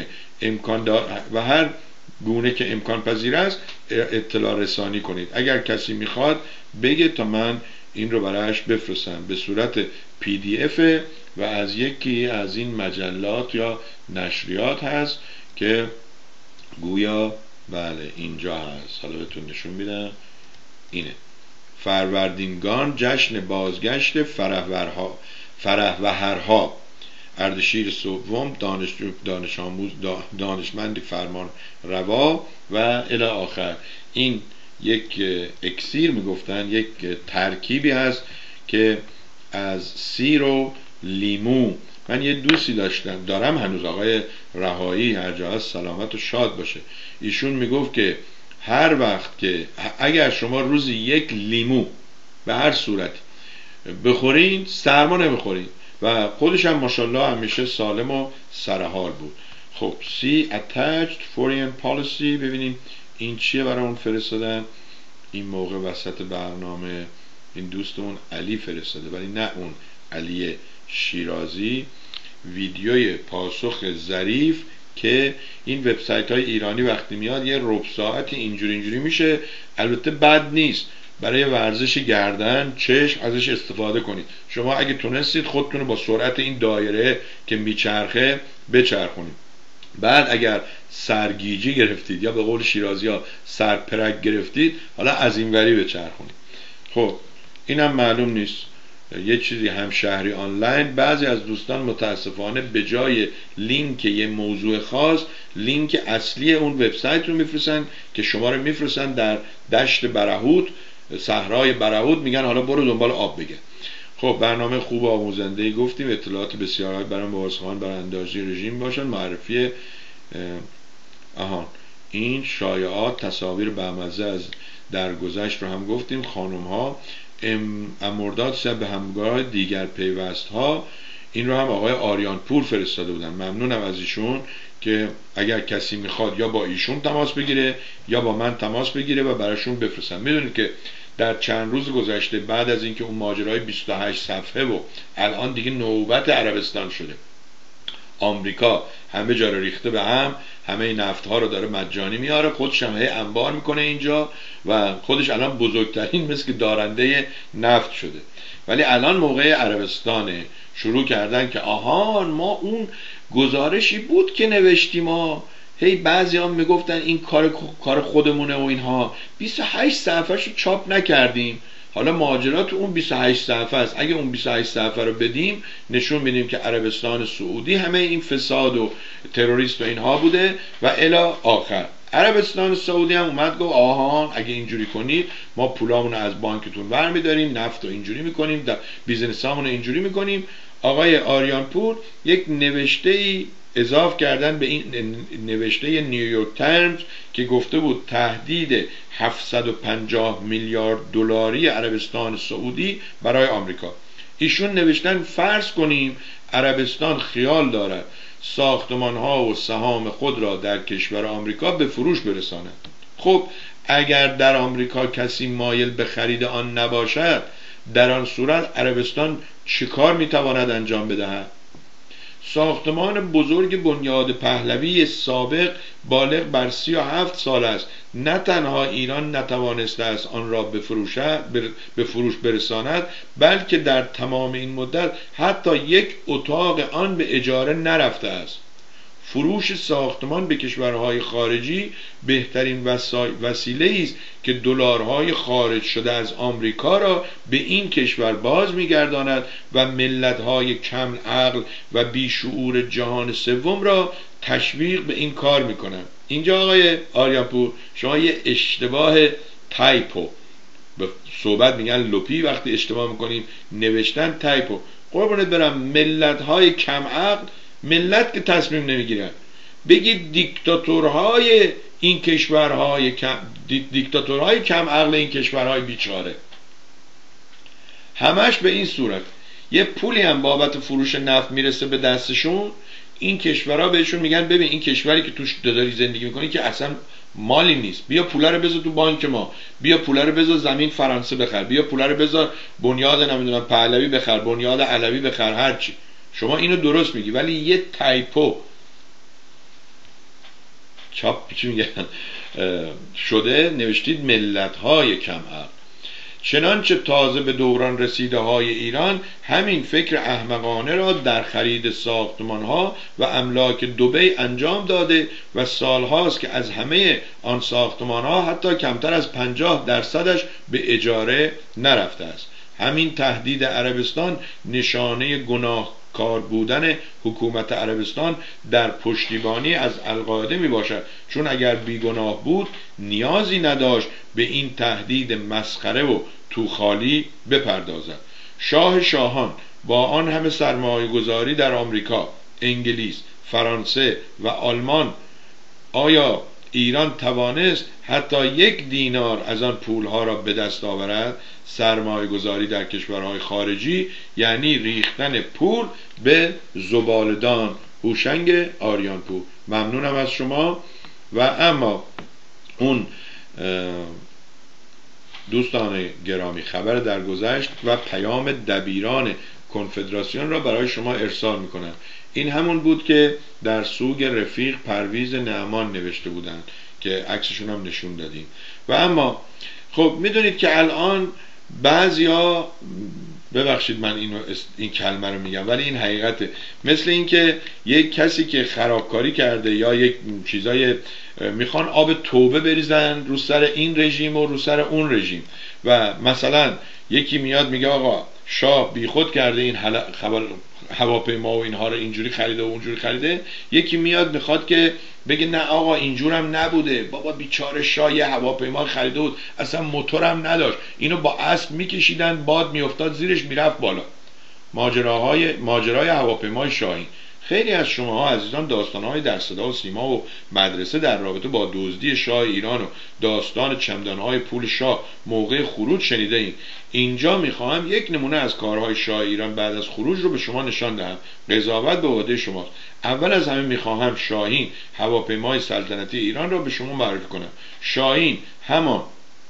امکان دار و هر گونه که امکان پذیر است اطلاع رسانی کنید. اگر کسی میخواد بگه تا من این رو برایش بفرستم به صورت پی دی اف و از یکی از این مجلات یا نشریات هست که گویا بله اینجا هست. حالا بهتون نشون میدم. اینه: فروردینگان جشن بازگشت فرهورها فرهوهرها. اردشیر سوم دانشجو دانش آموز دانشمند فرمان روا و الی آخر. این یک اکسیر میگفتن، یک ترکیبی هست که از سیر و لیمو. من یه دوستی داشتم دارم هنوز، آقای رهایی هر جا هست سلامت و شاد باشه. ایشون میگفت که هر وقت که اگر شما روزی یک لیمو به هر صورتی بخورین سرما نمیخورین و خودش هم ماشاءالله همیشه سالم و سرحال بود. خب see attached foreign policy. ببینیم این چیه برامون فرستادن. این موقع وسط برنامه این دوستمون علی فرستاده، ولی نه اون علی شیرازی. ویدیوی پاسخ ظریف که این وبسایت های ایرانی وقتی میاد یه ربع ساعت اینجوری اینجوری میشه. البته بد نیست برای ورزش گردن چشم ازش استفاده کنید. شما اگه تونستید خودتون رو با سرعت این دایره که میچرخه بچرخونید. بعد اگر سرگیجی گرفتید یا به قول شیرازی ها سرپرک گرفتید، حالا از این وری بچرخونید. خب اینم معلوم نیست. یه چیزی همشهری آنلاین، بعضی از دوستان متاسفانه به جای لینک یه موضوع خاص لینک اصلی اون وبسایت رو میفرستن که شما رو میفرستن در دشت برهوت، صحرای برهوت، میگن حالا برو دنبال آب بگه. خب برنامه خوب آموزنده گفتیم، اطلاعات بسیار برام بازخوان بر اندازه رژیم باشن. معرفی آهان این شایعات تصاویر بامزه از درگذشت رو هم گفتیم. خانم ها امرداد سه به همگاه دیگر پیوست ها، این رو هم آقای آریان پور فرستاده بودن. ممنونم از ایشون که اگر کسی میخواد یا با ایشون تماس بگیره یا با من تماس بگیره و براشون بفرستم. میدونید که در چند روز گذشته بعد از اینکه اون ماجرای بیست و هشت صفحه و الان دیگه نوبت عربستان شده، آمریکا همه جا رو ریخته به هم، همه نفت ها رو داره مجانی میاره، خودش هم هی انبار میکنه اینجا و خودش الان بزرگترین مثل که دارنده نفت شده. ولی الان موقع عربستانه، شروع کردن که آهان ما اون گزارشی بود که نوشتیم ما، هی بعضی هم میگفتن این کار کار خودمونه و اینها، بیست و هشت صفحه شو چاپ نکردیم. حالا ماجرا تو اون بیست و هشت صفحه است. اگه اون بیست و هشت صفحه رو بدیم نشون میدیم که عربستان سعودی همه این فساد و تروریست و اینها بوده و الی آخر. عربستان سعودی هم اومد گفت آهان اگه اینجوری کنید ما پولامون از بانکتون برمیداریم، نفت رو اینجوری میکنیم، بیزنسامون رو اینجوری میکنیم. آقای آریان پور یک نوشته‌ای اضاف کردن به این نوشته نیویورک تایمز که گفته بود تهدید هفتصد و پنجاه میلیارد دلاری عربستان سعودی برای آمریکا. ایشون نوشتن فرض کنیم عربستان خیال دارد ساختمان ها و سهام خود را در کشور آمریکا به فروش برساند. خب اگر در آمریکا کسی مایل به خرید آن نباشد، در آن صورت عربستان چیکار میتواند انجام بدهد؟ ساختمان بزرگ بنیاد پهلوی سابق بالغ بر سی و هفت سال است. نه تنها ایران نتوانسته است آن را به فروش برساند، بلکه در تمام این مدت حتی یک اتاق آن به اجاره نرفته است. فروش ساختمان به کشورهای خارجی بهترین وسیله است که دلارهای خارج شده از آمریکا را به این کشور باز می‌گرداند و ملت‌های کم عقل و بیشعور جهان سوم را تشویق به این کار می‌کنند. اینجا آقای آریانپور شما یه اشتباه تایپو، به صحبت میگن لپی، وقتی اشتباه می‌کنیم نوشتن تایپو. قربونت برم، ملت‌های کم عقل ملت که تصمیم نمیگیرن. بگید دیکتاتورهای این کشورهای کم دیکتاتورهای کم عقل این کشورهای بیچاره. همش به این صورت. یه پولی هم بابت فروش نفت میرسه به دستشون، این کشورها بهشون میگن ببین این کشوری که توش داری زندگی میکنی که اصلا مالی نیست، بیا پولا رو بذار تو بانک ما، بیا پولا رو بذار زمین فرانسه بخر، بیا پولا رو بذار بنیاد نمیدونم پهلوی بخر، بنیاد علوی بخر، هرچی. شما اینو درست میگی، ولی یه تایپو چاپ چی میگن شده، نوشتید ملت های کم عقل. چنانچه تازه به دوران رسیده های ایران همین فکر احمقانه را در خرید ساختمان ها و املاک دبی انجام داده و سالهاست که از همه آن ساختمان ها حتی کمتر از پنجاه درصدش به اجاره نرفته است. همین تهدید عربستان نشانه گناه کار بودن حکومت عربستان در پشتیبانی از القاعده می باشد، چون اگر بیگناه بود نیازی نداشت به این تهدید مسخره و توخالی بپردازد. شاه شاهان با آن همه سرمایه گذاری در آمریکا، انگلیس، فرانسه و آلمان، آیا ایران توانست حتی یک دینار از آن پولها را به دست آورد؟ سرمایه گذاری در کشورهای خارجی یعنی ریختن پول به زبالدان. هوشنگ آریانپور. ممنونم از شما. و اما اون دوستان گرامی، خبر درگذشت و پیام دبیران کنفدراسیون را برای شما ارسال میکنم. این همون بود که در سوگ رفیق پرویز نعمان نوشته بودند که عکسشون هم نشون دادیم. و اما خب میدونید که الان بعضیا، ببخشید من اینو این کلمه رو میگم ولی این حقیقته، مثل این که یک کسی که خرابکاری کرده یا یک چیزای میخوان آب توبه بریزن رو سر این رژیم و رو سر اون رژیم، و مثلا یکی میاد میگه آقا شاه بیخود کرده این خبر هواپیما و اینها رو اینجوری خریده و اونجوری خریده، یکی میاد میخواد که بگه نه آقا اینجورم نبوده، بابا بیچاره شاه یه هواپیما خریده بود اصلا موتورم نداشت، اینو با اسب میکشیدن باد میافتاد زیرش میرفت بالا. ماجراهای ماجرای هواپیمای شاهین. خیلی از شماها عزیزان داستانهای در صدا و سیما و مدرسه در رابطه با دزدی شاه ایران و داستان چمدانهای پول شاه موقع خروج شنیده اید. اینجا میخواهم یک نمونه از کارهای شاه ایران بعد از خروج رو به شما نشان دهم. قضاوت به عهده شماست. اول از همه میخواهم شاهین هواپیمای سلطنتی ایران را به شما معرفی کنم. شاهین همان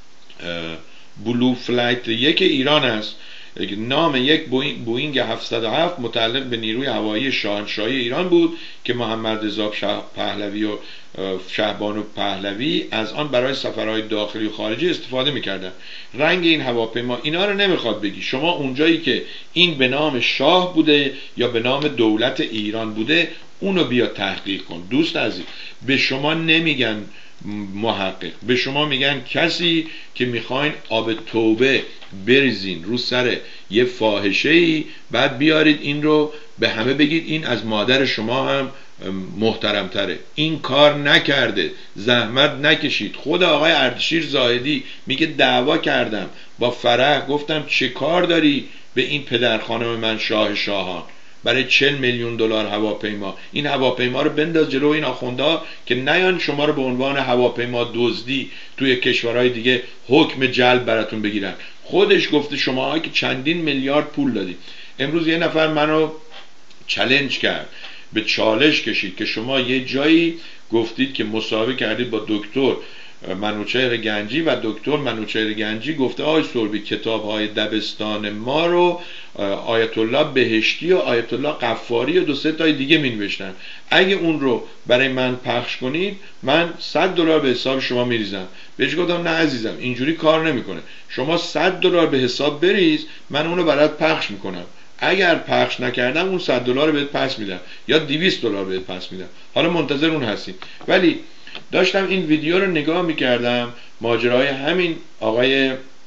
بلو فلایت یک ایران است. نام یک بوینگ هفتصد و هفت متعلق به نیروی هوایی شاهنشاهی ایران بود که محمد رضا پهلوی و شهبانو پهلوی از آن برای سفرهای داخلی و خارجی استفاده میکردن. رنگ این هواپیما اینا رو نمیخواد بگی. شما اونجایی که این به نام شاه بوده یا به نام دولت ایران بوده اونو بیا تحقیق کن. دوست عزیز، به شما نمیگن محقق، به شما میگن کسی که میخواین آب توبه بریزین رو سر یه فاحشه‌ای، بعد بیارید این رو به همه بگید این از مادر شما هم محترمتره. این کار نکرده، زحمت نکشید. خود آقای اردشیر زاهدی میگه دعوا کردم با فرح، گفتم چه کار داری به این پدر خانم من شاه شاهان برای چهل میلیون دلار هواپیما؟ این هواپیما رو بنداز جلو این آخوندا که نیان شما رو به عنوان هواپیما دزدی توی کشورهای دیگه حکم جلب براتون بگیرن. خودش گفته شماها که چندین میلیارد پول دادید. امروز یه نفر منو چالش کرد، به چالش کشید که شما یه جایی گفتید که مصاحبه کردید با دکتر منوچهر گنجی و دکتر منوچهر گنجی گفته آقای سربی کتاب‌های دبستان ما رو آیت الله بهشتی و آیت الله قفاری و دو سه تای دیگه می‌نوشتن، اگه اون رو برای من پخش کنید من صد دلار به حساب شما میریزم. بهش گفتم نه عزیزم اینجوری کار نمیکنه، شما صد دلار به حساب بریز من اون رو برات پخش میکنم، اگر پخش نکردم اون صد دلار رو بهت پس میدم یا دویست دلار بهت پس میدم. حالا منتظر اون هستیم. ولی داشتم این ویدیو رو نگاه میکردم، ماجرای همین آقای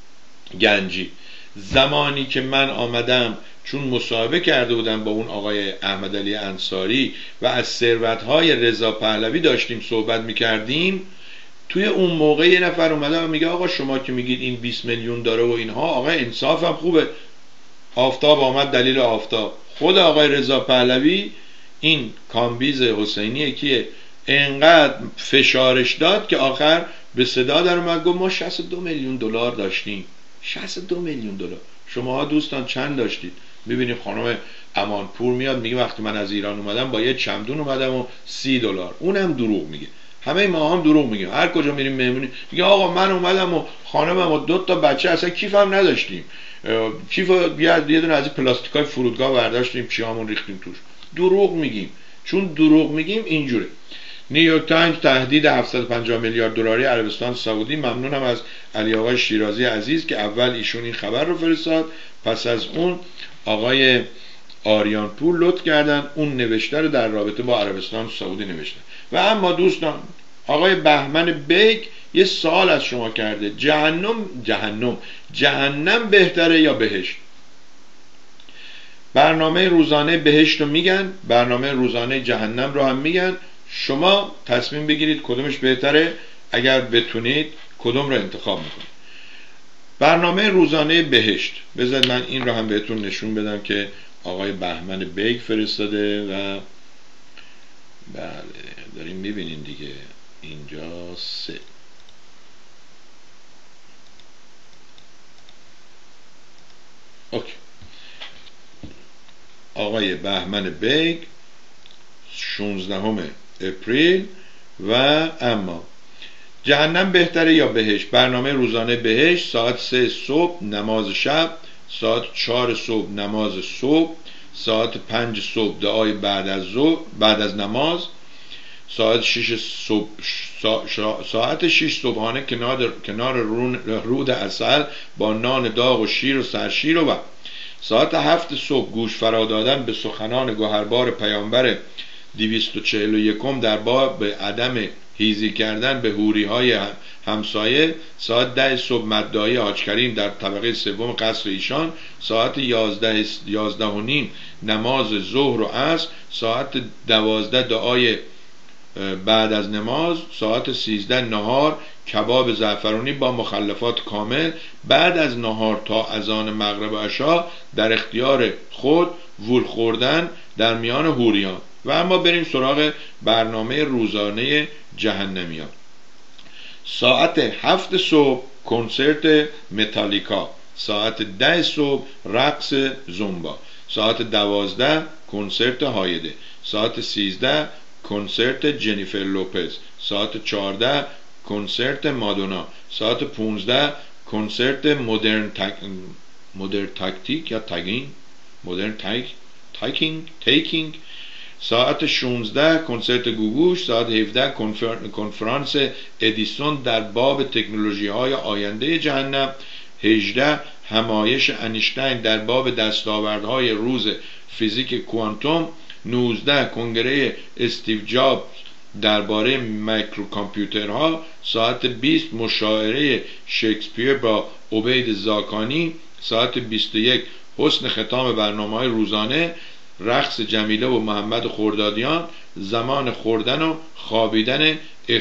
گنجی. زمانی که من آمدم چون مصاحبه کرده بودم با اون آقای احمد علی انصاری و از ثروت‌های رضا پهلوی داشتیم صحبت میکردیم، توی اون موقع یه نفر اومده و میگه آقا شما که میگید این بیست میلیون داره و اینها، آقا انصاف هم خوبه. آفتاب آمد دلیل آفتاب. خود آقای رضا پهلوی این کامبیز حسینی که انقدر فشارش داد که آخر به صدا در اومد گفت ما شصت و دو میلیون دلار داشتیم. شصت و دو میلیون دلار. شماها دوستان چند داشتید؟ ببینید خانم امانپور میاد میگه وقتی من از ایران اومدم با یه چمدون اومدم و سی دلار. اونم دروغ میگه. همه ما هم دروغ میگیم. هر کجا میریم مهمونی میگه آقا من اومدم و خانمم و دو تا بچه اصلا کیفم نداشتیم. کیف بیاد یه دونه از این پلاستیکای فرودگاه برداشتیم چیامون ریختیم توش. دروغ میگیم. چون دروغ میگیم اینجوره. نیویورک تایمز تهدید هفتصد و پنجاه میلیارد دلاری عربستان سعودی. ممنونم از علی آقای شیرازی عزیز که اول ایشون این خبر رو فرستاد، پس از اون آقای آریان پور لطف کردن اون نوشته رو در رابطه با عربستان سعودی نوشتن. و اما دوستان، آقای بهمن بیگ یه سوال از شما کرده، جهنم جهنم جهنم بهتره یا بهشت؟ برنامه روزانه بهشت رو میگن، برنامه روزانه جهنم رو هم میگن. شما تصمیم بگیرید کدومش بهتره. اگر بتونید کدوم رو انتخاب میکنید. برنامه روزانه بهشت، بذارید من این رو هم بهتون نشون بدم که آقای بهمن بیگ فرستاده و بله داریم میبینین دیگه اینجا سه. اوکی. آقای بهمن بیگ شانزدهم اپریل. و اما جهنم بهتره یا بهشت؟ برنامه روزانه بهشت، ساعت سه صبح نماز شب، ساعت چهار صبح نماز صبح، ساعت پنج صبح دعای بعد از ظهر بعد از نماز، ساعت شش صبح سا... ساعت شش صبحانه کنار کنار رود عسل با نان داغ و شیر و سرشیر و ساعت هفت صبح گوش فرا دادن به سخنان گوهربار پیامبر دویست و چهل و یکم در باب عدم هیزی کردن به حوری های همسایه. ساعت ده صبح مدعای حاج کریم در طبقه سوم قصر ایشان. ساعت یازده یازده و نیم نماز ظهر و عصر. ساعت دوازده دعای بعد از نماز. ساعت سیزده نهار کباب زعفرانی با مخلفات کامل. بعد از نهار تا اذان مغرب و عشا در اختیار خود وول خوردن در میان حوریان. و اما بریم سراغ برنامه روزانه جهنمیان. ساعت هفت صبح کنسرت متالیکا. ساعت ده صبح رقص زومبا. ساعت دوازده کنسرت هایده. ساعت سیزده کنسرت جنیفر لوپز. ساعت چهارده کنسرت مادونا. ساعت پونزده کنسرت مدرن تک... مدرن تاکتیک یا تاگین مدرن تایک تایکینگ تیکینگ. ساعت شانزده کنسرت گوگوش. ساعت هفده کنفر... کنفرانس ادیسون در باب تکنولوژی های آینده جهنم. هجده همایش انیشتین در باب دستاوردهای روز فیزیک کوانتوم. نوزده کنگره استیو جابز درباره میکرو کامپیوترها. ساعت بیست مشاعره شکسپیر با عبید زاکانی. ساعت بیست و یک حسن ختام برنامه‌های روزانه، رقص جمیله و محمد خردادیان، زمان خوردن و خوابیدن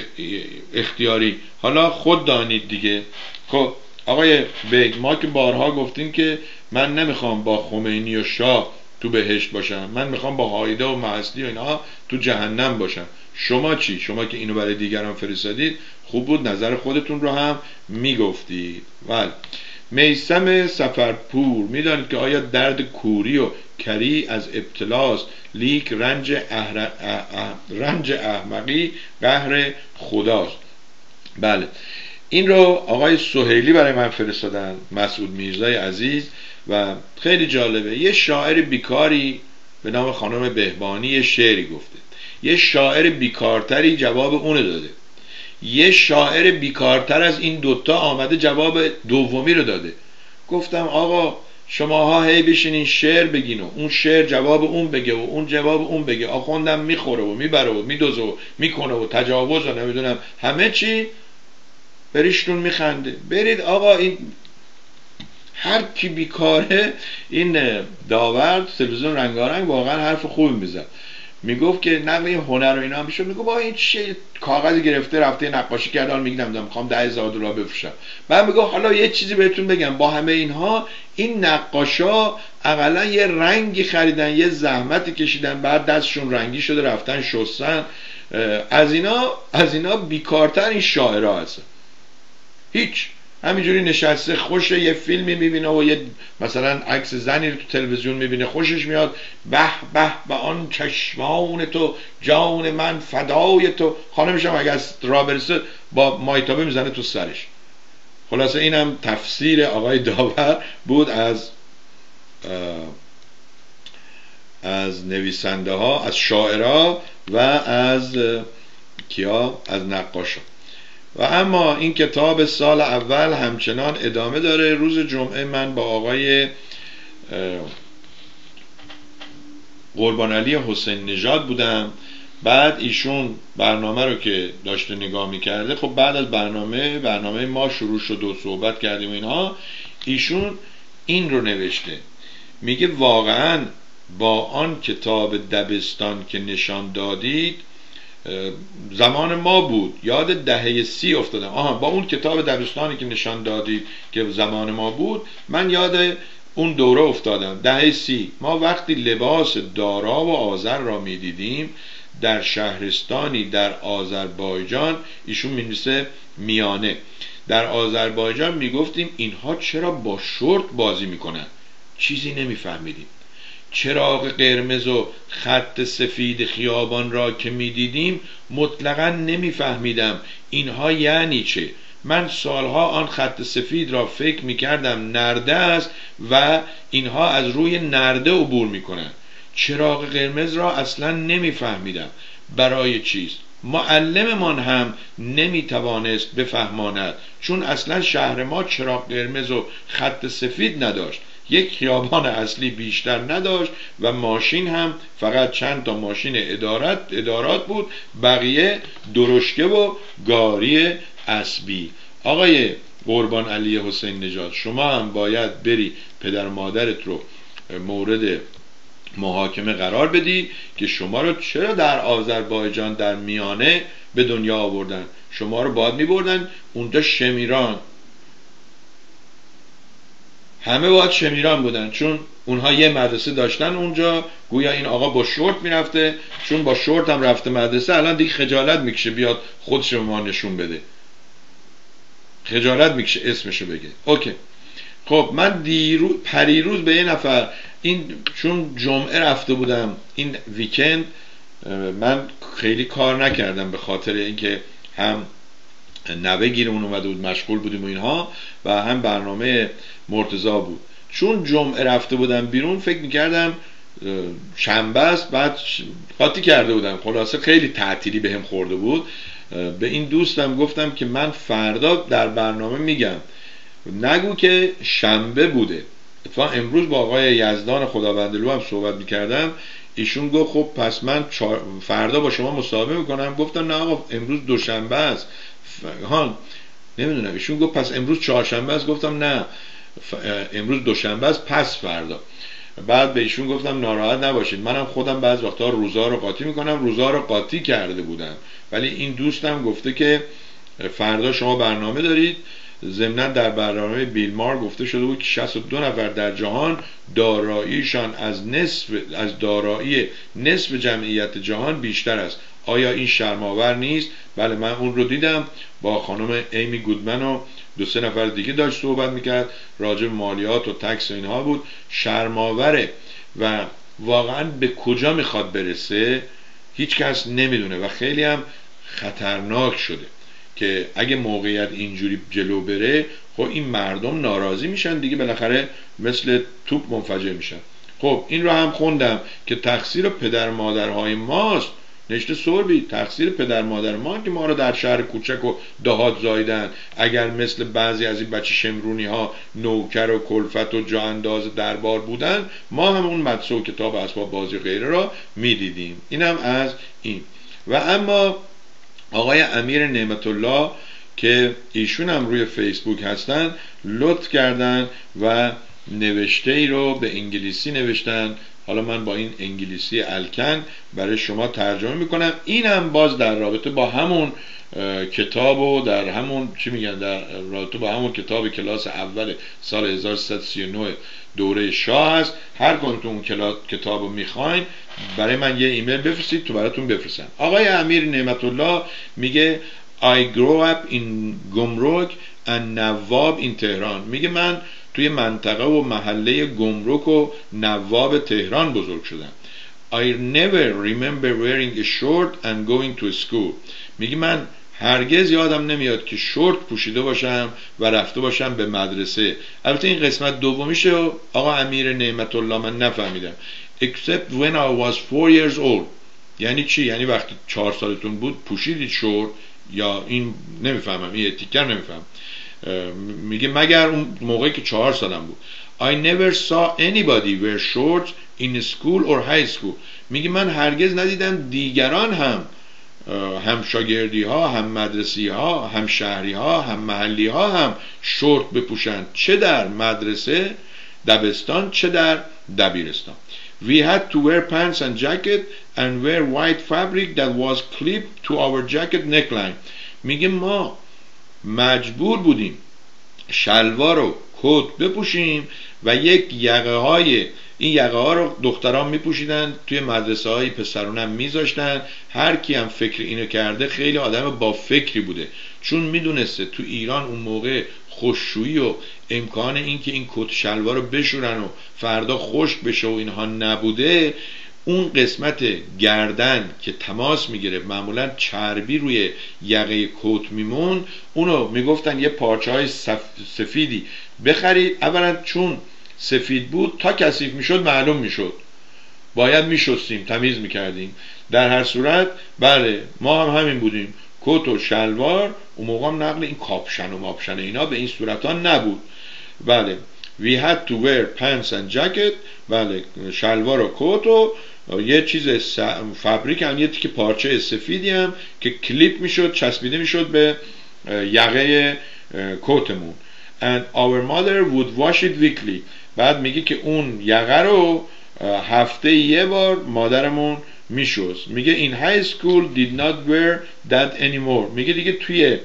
اختیاری. حالا خود دانید دیگه. خب آقای بیگ، ما که بارها گفتیم که من نمیخوام با خمینی و شاه تو بهشت باشم، من میخوام با هایده و مهستی و اینها تو جهنم باشم. شما چی؟ شما که اینو برای دیگران فرستادید خوب بود نظر خودتون رو هم میگفتید. ولی میثم سفرپور، میدانید که آیا درد کوری و کری از ابتلاست، لیک رنج, احر... اح... اح... رنج احمقی قهر خداست. بله این رو آقای سهیلی برای من فرستادن، مسعود میرزای عزیز، و خیلی جالبه. یه شاعر بیکاری به نام خانم بهبانی یه شعری گفته، یه شاعر بیکارتری جواب اون داده، یه شاعر بیکارتر از این دوتا آمده جواب دومی رو داده. گفتم آقا شماها هی بشینین شعر بگین و اون شعر جواب اون بگه و اون جواب اون بگه، آخوندم میخوره و میبره و میدوزه و میکنه و تجاوز و نمیدونم همه چی، بریشتون میخنده. برید آقا، این هر کی بیکاره، این داور تلویزیون رنگارنگ واقعا حرف خوبی میزد، میگفت که نقل این هنر و اینا هم میشه، میگفت با این چه کاغذی گرفته رفته نقاشی کرده، حالا میگم میخوام ده هزار دلار بفروشم. بعد میگفت حالا یه چیزی بهتون بگم، با همه اینها این نقاشا اقلا یه رنگی خریدن، یه زحمتی کشیدن، بعد دستشون رنگی شده رفتن شستن. از اینا از اینا بیکارتر این شاعرها هستن. هیچ، همینجوری نشسته خوشه یه فیلمی میبینه و یه مثلا عکس زنی رو تو تلویزیون میبینه خوشش میاد، به به به آن چشمان تو جان من فدای تو، خانمش هم اگه از راه برسه با مایتابه میزنه تو سرش. خلاصه اینم تفسیر آقای داور بود از از نویسنده ها، از شاعرها و از کیا؟ از نقاشا. و اما این کتاب سال اول همچنان ادامه داره. روز جمعه من با آقای قربان علی حسین نژاد بودم. بعد ایشون برنامه رو که داشته نگاه میکرده، خب بعد از برنامه برنامه ما شروع شد و صحبت کردیم اینها، ایشون این رو نوشته، میگه واقعا با آن کتاب دبستان که نشان دادید زمان ما بود، یاد دهه سی افتادم. آها، با اون کتاب دبستانی که نشان دادید که زمان ما بود، من یاد اون دوره افتادم. دهه سی ما وقتی لباس دارا و آذر را میدیدیم در شهرستانی در آذربایجان، ایشون می‌نویسه میانه، در آذربایجان میگفتیم اینها چرا با شورت بازی میکنن؟ چیزی نمیفهمیدیم. چراغ قرمز و خط سفید خیابان را که میدیدیم مطلقا نمیفهمیدم اینها یعنی چه. من سالها آن خط سفید را فکر میکردم نرده است و اینها از روی نرده عبور میکنن. چراغ قرمز را اصلا نمیفهمیدم برای چیست. معلممان هم نمیتوانست بفهماند، چون اصلا شهر ما چراغ قرمز و خط سفید نداشت، یک خیابان اصلی بیشتر نداشت و ماشین هم فقط چند تا ماشین ادارات ادارات بود، بقیه درشکه و گاری اسبی. آقای قربان علی حسین نژاد، شما هم باید بری پدر مادرت رو مورد محاکمه قرار بدی که شما رو چرا در آذربایجان در میانه به دنیا آوردن. شما رو باید می بردن اونجا شمیران، همه باید شمیران بودن، چون اونها یه مدرسه داشتن اونجا. گویا این آقا با شورت میرفته، چون با شورت هم رفته مدرسه، الان دیگه خجالت میکشه بیاد خودش به ما نشون بده، خجالت میکشه اسمشو بگه. اوکی، خب من دیرو پریروز به یه نفر، این چون جمعه رفته بودم این ویکند، من خیلی کار نکردم به خاطر اینکه هم نوه گیرمون اومده بود مشغول بودیم و اینها، و هم برنامه مرتضی بود. چون جمعه رفته بودم بیرون فکر میکردم شنبه است، بعد قاطی کرده بودم، خلاصه خیلی تعطیلی بهم خورده بود. به این دوستم گفتم که من فردا در برنامه میگم، نگو که شنبه بوده. اتفاقا امروز با آقای یزدان خداوندلو هم صحبت میکردم، ایشون گفت خب پس من فردا با شما مصاحبه میکنم. گفتم نه آقا امروز دوشنبه است. ها نمیدونم، ایشون گفت پس امروز چهارشنبه است. گفتم نه امروز دوشنبه است، پس فردا. بعد به ایشون گفتم ناراحت نباشید، منم خودم بعض وقتا روزا رو قاطی میکنم، روزا رو قاطی کرده بودم، ولی این دوستم گفته که فردا شما برنامه دارید. ضمناً در برنامه بیلمار گفته شده بود که شصت و دو نفر در جهان داراییشان از نصف از دارایی نصف جمعیت جهان بیشتر است. آیا این شرم‌آور نیست؟ بله، من اون رو دیدم، با خانم ایمی گودمن و دو سه نفر دیگه داشت صحبت میکرد راجع به مالیات و تکس و اینها بود. شرم‌آوره و واقعاً به کجا میخواد برسه هیچ کس نمیدونه و خیلی هم خطرناک شده که اگه موقعیت اینجوری جلو بره، خب این مردم ناراضی میشن دیگه، بالاخره مثل توپ منفجر میشن. خب این رو هم خوندم که تقصیر پدر مادرهای ماست. نشته سوربی تقصیر پدر مادر ما که ما رو در شهر کوچک و دهات زایدن. اگر مثل بعضی از این بچه شمرونی ها نوکر و کلفت و جا انداز دربار بودن، ما هم اون مدرسه و کتاب اسباب بازی و غیره را میدیدیم. اینم از این. و اما آقای امیر نعمت الله که ایشون هم روی فیسبوک هستن، لطف کردن و نوشته ای رو به انگلیسی نوشتن. حالا من با این انگلیسی الکن برای شما ترجمه میکنم. این هم باز در رابطه با همون کتاب و در همون چی میگن در رابطه با همون کتاب کلاس اول سال هزار و سیصد و سی و نه دوره شاه هست. هر کدوم اون کتاب رو میخواین برای من یه ایمیل بفرستید تو براتون بفرستم. آقای امیر نعمت الله میگه I grew up in گمرک and نواب in تهران. میگه من توی منطقه و محله گمرک و نواب تهران بزرگ شدم. I never remember wearing a short and going to school. میگه من هرگز یادم نمیاد که شورت پوشیده باشم و رفته باشم به مدرسه. البته این قسمت دومیشه آقا امیر نعمت الله من نفهمیدم. Except when I was four years old. یعنی چی؟ یعنی وقتی چهار سالتون بود پوشیدید شورت یا این؟ نمیفهمم، این تیکر نمیفهم. میگه مگر اون موقعی که چهار سالم بود. I never saw anybody wear shorts in school or high school. میگه من هرگز ندیدم دیگران هم هم شاگردی ها، هم مدرسی ها، هم شهری ها، هم محلی ها هم شورت بپوشند، چه در مدرسه دبستان چه در دبیرستان. We had to wear pants and jacket and wear white fabric that was clipped to our jacket neckline. میگه ما مجبور بودیم شلوار و کت بپوشیم و یک یقه های این یقه ها رو دختران میپوشیدن، توی مدرسه های پسرون هم میذاشتن. هر کی هم فکر اینو کرده خیلی آدم با فکری بوده، چون میدونسته تو ایران اون موقع خشکشویی و امکان این که این کت شلوار رو بشورن و فردا خشک بشه و اینها نبوده. اون قسمت گردن که تماس میگیره، معمولا چربی روی یقه کت میمون، اونو میگفتن یه پارچه های سفیدی بخرید. اولا چون سفید بود تا کثیف میشد معلوم میشد، باید میشستیم، تمیز میکردیم. در هر صورت بله ما هم همین بودیم، کت و شلوار. اون موقع هم نقل این کاپشن و ماپشن اینا به این صورت ها نبود. بله we had to wear pants and jacket. بله شلوار و کت و یه چیز فابریک هم، یه تیکه پارچه سفیدی هم که کلیپ میشد، چسبیده میشد به یقه کتمون. and our mother would wash it weekly. بعد میگه که اون یقه رو هفته یه بار مادرمون میشست. میگه in high school did not wear that anymore. میگه دیگه توی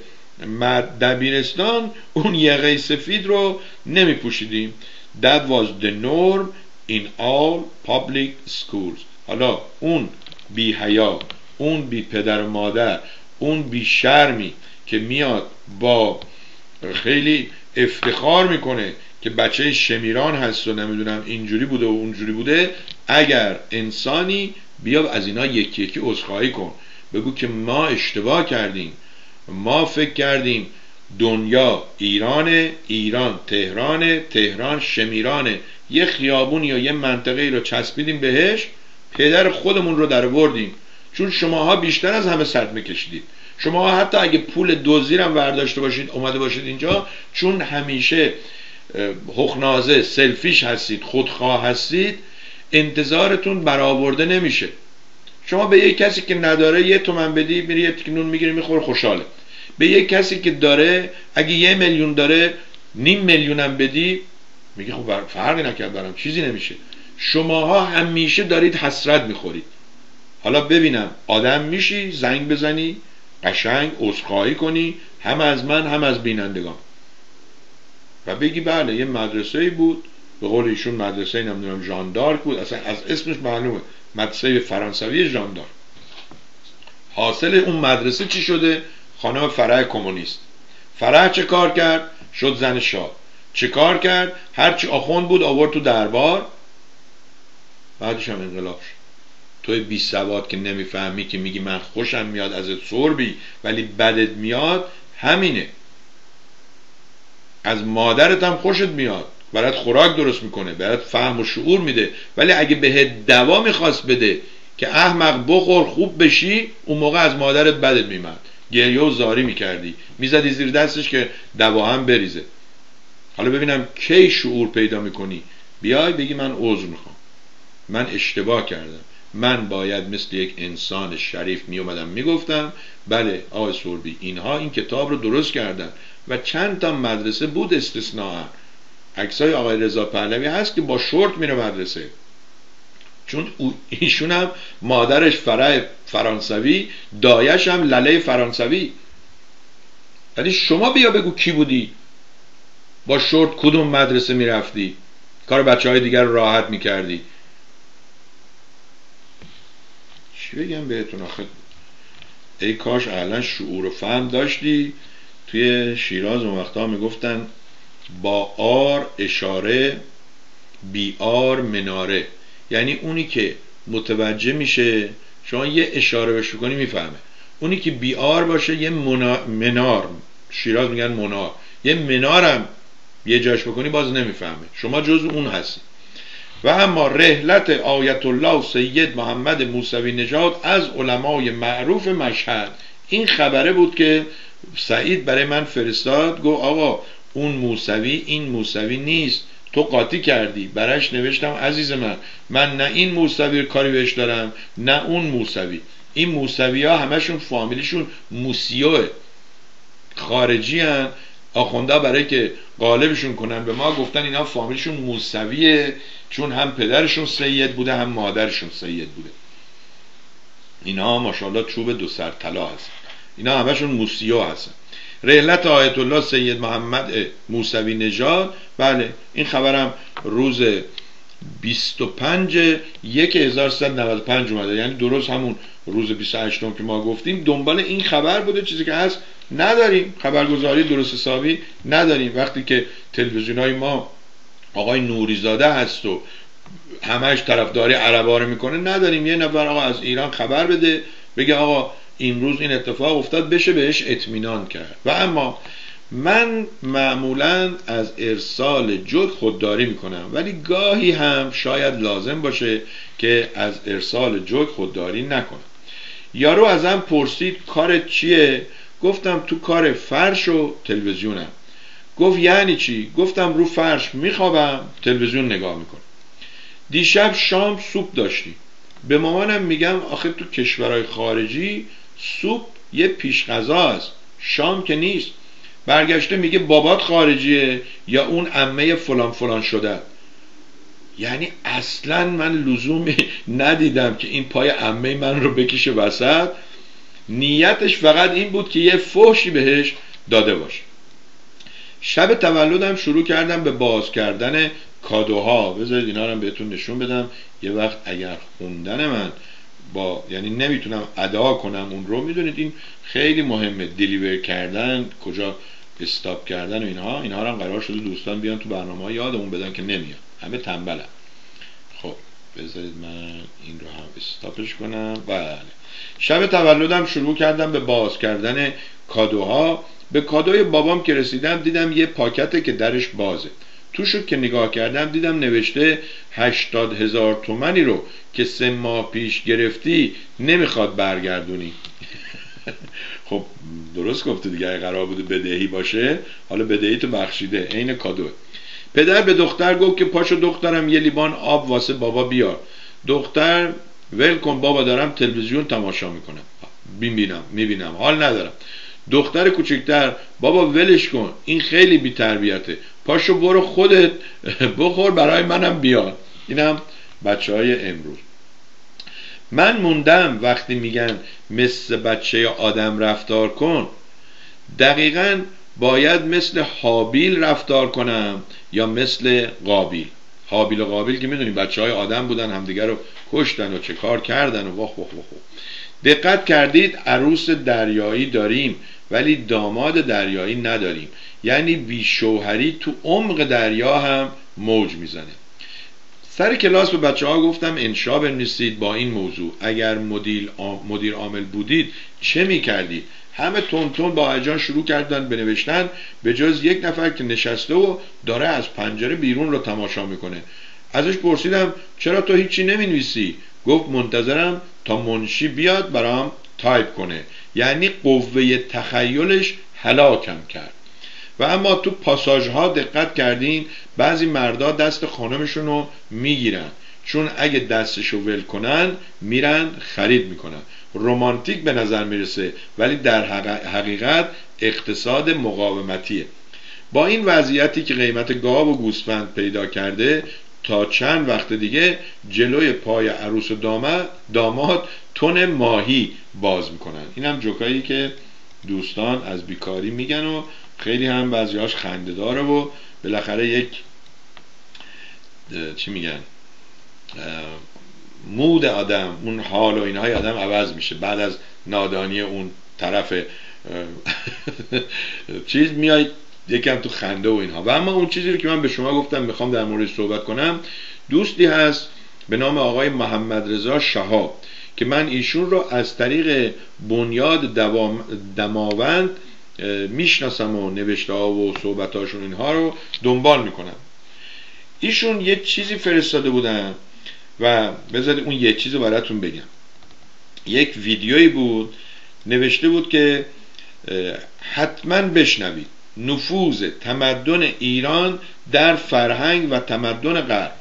دبیرستان اون یقه سفید رو نمیپوشیدیم. that was the norm in all public schools. حالا اون بی حیا، اون بی پدر و مادر، اون بی شرمی که میاد با خیلی افتخار میکنه که بچه شمیران هست و نمیدونم اینجوری بوده و اونجوری بوده، اگر انسانی بیا از اینا یکی یکی عذرخواهی کن، بگو که ما اشتباه کردیم، ما فکر کردیم دنیا ایرانه، ایران تهرانه، تهران شمیرانه، یه خیابون یا یه منطقه ای رو چسبیدیم بهش، پدر خودمون رو در آوردیم. چون شماها بیشتر از همه صدمه کشیدید. شما حتی اگه پول دزدی هم برداشته باشید اومده باشید اینجا، چون همیشه حقنازه سلفیش هستید، خودخواه هستید، انتظارتون برآورده نمیشه. شما به یک کسی که نداره یه تومن بدی، میری یه تیکه نون میگیری میخوره خوشحاله. به یک کسی که داره اگه یه میلیون داره نیم میلیون هم بدی میگه خب فرقی نکرد برام، چیزی نمیشه. شماها همیشه دارید حسرت میخورید. حالا ببینم آدم میشی زنگ بزنی قشنگ عذرخواهی کنی، هم از من هم از بینندگان، و بگی بله یه مدرسه‌ای بود، به قول ایشون مدرسه نمیدونم ژان دارک بود، اصلا از اسمش معلومه مدرسه فرانسوی ژان دارک. حاصل اون مدرسه چی شده؟ خانم فرح کمونیست. فرح چه کار کرد؟ شد زن شاه. چه کار کرد؟ هرچی آخوند بود آورد تو دربار، بعدش هم انقلاب شد. توی بی سواد که نمیفهمی که میگی من خوشم میاد ازت سربی ولی بدت میاد، همینه. از مادرت هم خوشت میاد، برات خوراک درست میکنه، برات فهم و شعور میده، ولی اگه بهت دوا میخواست بده که احمق بخور خوب بشی، اون موقع از مادرت بدت میمد، گریه و زاری میکردی، میزدی زیر دستش که دوا هم بریزه. حالا ببینم کی شعور پیدا میکنی بیای بگی من عذر میخوام، من اشتباه کردم، من باید مثل یک انسان شریف میومدم میگفتم بله آقای سربی اینها این کتاب رو درست کردن. و چند تا مدرسه بود استثناء، عکسای آقای رضا پهلوی هست که با شورت میره مدرسه، چون ایشون هم مادرش فرح فرانسوی، دایش هم لله فرانسوی. ولی شما بیا بگو کی بودی با شورت کدوم مدرسه میرفتی، کار بچه های دیگر رو راحت میکردی. چی بگم بهتون آخه، ای کاش اعلا شعور و فهم داشتی. توی شیراز اون وقتا میگفتن با آر اشاره بی آر مناره، یعنی اونی که متوجه میشه شما یه اشاره بهش کنی میفهمه، اونی که بی آر باشه یه منار، شیراز میگن منار، یه منارم یه جاش بکنی باز نمیفهمه، شما جزو اون هستی. و اما رحلت آیت الله سید محمد موسوی نژاد از علمای معروف مشهد. این خبره بود که سعید برای من فرستاد، گفت آقا اون موسوی این موسوی نیست، تو قاطی کردی. برش نوشتم عزیز من، من نه این موسوی کاری بهش دارم نه اون موسوی. این موسوی ها همشون فامیلیشون موسیوه، خارجی هن. آخونده برای که غالبشون کنن به ما گفتن اینا فامیلیشون موسویه، چون هم پدرشون سید بوده هم مادرشون سید بوده. اینا ماشاءالله چوب دو سر طلا هستن، اینا همشون موسیو هستن. رحلت آیت الله سید محمد موسوی نژاد، بله این خبرم روز بیست و پنج یک هزار و سیصد و نود و پنج اومده، یعنی درست همون روز بیست و هشتم که ما گفتیم دنبال این خبر بوده. چیزی که هست نداریم، خبرگزاری درست حسابی نداریم. وقتی که تلویزیونای ما آقای نوریزاده هست و همش طرفداری عربا رو میکنه، نداریم یه نفر آقا از ایران خبر بده بگه آقا امروز این اتفاق افتاد، بشه بهش اطمینان کرد. و اما من معمولا از ارسال جوک خودداری میکنم، ولی گاهی هم شاید لازم باشه که از ارسال جوک خودداری نکنم. یارو ازم پرسید کارت چیه؟ گفتم تو کار فرش و تلویزیونم. گفت یعنی چی؟ گفتم رو فرش میخوابم تلویزیون نگاه میکنم. دیشب شام سوپ داشتی. به مامانم میگم آخه تو کشورهای خارجی سوپ یه پیش غذا است، شام که نیست. برگشته میگه بابات خارجیه یا اون عمه فلان فلان شده. یعنی اصلا من لزومی ندیدم که این پای عمه من رو بکشه وسط. نیتش فقط این بود که یه فحشی بهش داده باشه. شب تولدم شروع کردم به باز کردن کادوها. بذارید اینا رو بهتون نشون بدم. یه وقت اگر خوندن من با یعنی نمیتونم ادا کنم اون رو، میدونید این خیلی مهمه، دیلیور کردن، کجا استاپ کردن و اینها. اینها رو هم قرار شده دوستان بیان تو برنامه‌ها یادمون بدن که نمیان، همه تنبلن. خب بذارید من این رو هم استاپش کنم. بله، شب تولدم شروع کردم به باز کردن کادوها. به کادوی بابام که رسیدم دیدم یه پاکته که درش بازه. توشو که نگاه کردم دیدم نوشته هشتاد هزار تومنی رو که سه ماه پیش گرفتی نمیخواد برگردونی. خب درست گفته دیگه، اگه قرار بوده بدهی باشه حالا بدهی تو بخشیده، عین کادوه. پدر به دختر گفت که پاشو دخترم یه لیوان آب واسه بابا بیار. دختر ول کن بابا، دارم تلویزیون تماشا میکنم، میبینم میبینم حال ندارم. دختر کوچکتر بابا ولش کن این خیلی بی تربیته، پاشو برو خودت بخور برای منم بیار. اینم بچه های امروز. من موندم وقتی میگن مثل بچه آدم رفتار کن، دقیقاً باید مثل حابیل رفتار کنم یا مثل قابیل؟ حابیل و قابیل که میدونیم بچه های آدم بودن، همدیگر رو کشتن و چه کار کردن و واخ واخ واخ. دقت کردید عروس دریایی داریم ولی داماد دریایی نداریم، یعنی بیشوهری تو عمق دریا هم موج میزنه. سر کلاس به بچه ها گفتم انشا بنویسید با این موضوع، اگر مدیر مدیر عامل بودید چه میکردید؟ همه تون تون با هیجان شروع کردن به نوشتن، به جز یک نفر که نشسته و داره از پنجره بیرون رو تماشا میکنه. ازش پرسیدم چرا تو هیچی نمینویسی؟ گفت منتظرم تا منشی بیاد برام تایپ کنه، یعنی قوه تخیلش هلاکم کرد. و اما تو پاساژ ها دقت کردین بعضی مردا دست خانمشون رو میگیرن، چون اگه دستشو ول کنن میرن خرید میکنن. رمانتیک به نظر میرسه ولی در حقیقت اقتصاد مقاومتیه. با این وضعیتی که قیمت گاو و گوسفند پیدا کرده، تا چند وقت دیگه جلوی پای عروس و داماد داماد تن ماهی باز میکنن. این هم جوکایی که دوستان از بیکاری میگن و خیلی هم بعضیهاش خنده داره و بالاخره یک چی میگن مود آدم، اون حال و اینهای آدم عوض میشه بعد از نادانی اون طرف چیز میای یکم تو خنده و اینها. و اما اون چیزی رو که من به شما گفتم میخوام در موردش صحبت کنم، دوستی هست به نام آقای محمد رضا شهاب که من ایشون رو از طریق بنیاد دماوند میشناسم و نوشته ها و صحبت هاشون اینها رو دنبال میکنم. ایشون یه چیزی فرستاده بودن و بذارید اون یه چیزی براتون بگم. یک ویدیویی بود نوشته بود که حتما بشنوید نفوذ تمدن ایران در فرهنگ و تمدن غرب.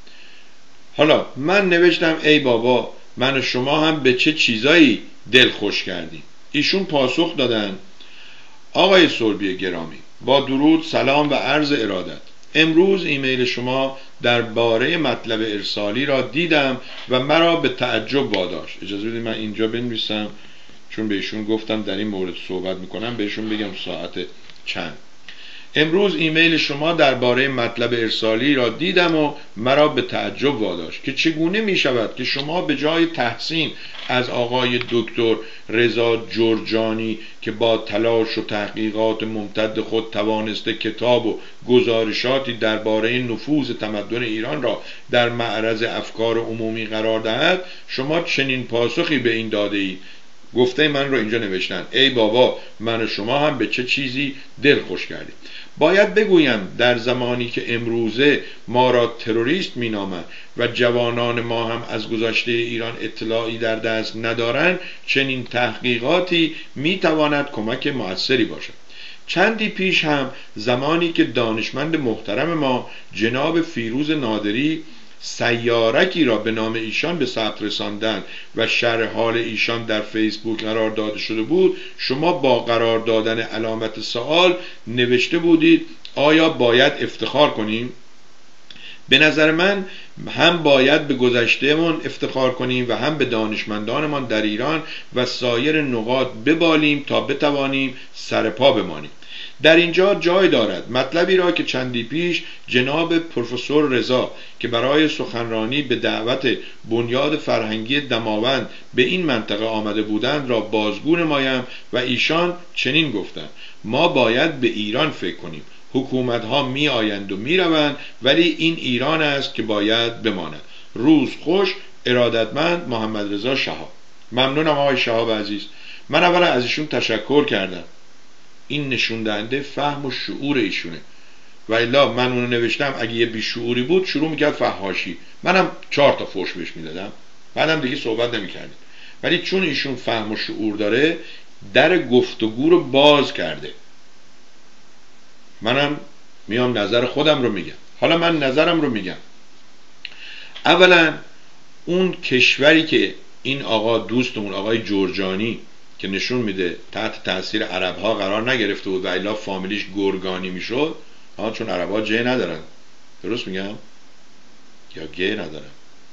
حالا من نوشتم ای بابا من و شما هم به چه چیزایی دل خوش کردیم. ایشون پاسخ دادن آقای سربی گرامی با درود، سلام و عرض ارادت. امروز ایمیل شما درباره مطلب ارسالی را دیدم و مرا به تعجب واداشت. اجازه بدید من اینجا بنویسم چون بهشون گفتم در این مورد صحبت میکنم، بهشون بگم ساعت چند. امروز ایمیل شما درباره مطلب ارسالی را دیدم و مرا به تعجب واداشت که چگونه می شود که شما به جای تحسین از آقای دکتر رضا جرجانی که با تلاش و تحقیقات ممتد خود توانسته کتاب و گزارشاتی درباره نفوذ تمدن ایران را در معرض افکار عمومی قرار دهد، شما چنین پاسخی به این داده اید. گفته من رو اینجا نوشتن ای بابا من و شما هم به چه چیزی دل خوش کردیم. باید بگویم در زمانی که امروزه ما را تروریست مینامند و جوانان ما هم از گذشته ایران اطلاعی در دست ندارند، چنین تحقیقاتی میتواند کمک مؤثری باشد. چندی پیش هم زمانی که دانشمند محترم ما جناب فیروز نادری سیارکی را به نام ایشان به ثبت رساندن و شرح حال ایشان در فیسبوک قرار داده شده بود، شما با قرار دادن علامت سوال نوشته بودید آیا باید افتخار کنیم؟ به نظر من هم باید به گذشتهمان افتخار کنیم و هم به دانشمندانمان در ایران و سایر نقاط ببالیم تا بتوانیم سر پا بمانیم. در اینجا جای دارد مطلبی را که چندی پیش جناب پروفسور رضا که برای سخنرانی به دعوت بنیاد فرهنگی دماوند به این منطقه آمده بودند را بازگو نمایم و ایشان چنین گفتند ما باید به ایران فکر کنیم. حکومت ها می آیند و می روند ولی این ایران است که باید بماند. روز خوش. ارادتمند محمد رضا شهاب. ممنونم آقای شهاب عزیز. من اولا از ایشون تشکر کردم. این نشون دهنده فهم و شعور ایشونه. و الا من اونو نوشتم اگه یه بیشعوری بود شروع میکرد فحاشی، منم چهار تا فوش بهش میدادم، بعدم دیگه صحبت نمیکردیم. ولی چون ایشون فهم و شعور داره در گفتگو رو باز کرده. منم میام نظر خودم رو میگم. حالا من نظرم رو میگم. اولا اون کشوری که این آقا دوستمون آقای جرجانی که نشون میده تحت تاثیر عرب ها قرار نگرفته بود و الا فامیلیش گرگانی میشد، ها چون عرب ها جه ندارن، درست میگم؟ یا گه ندارن،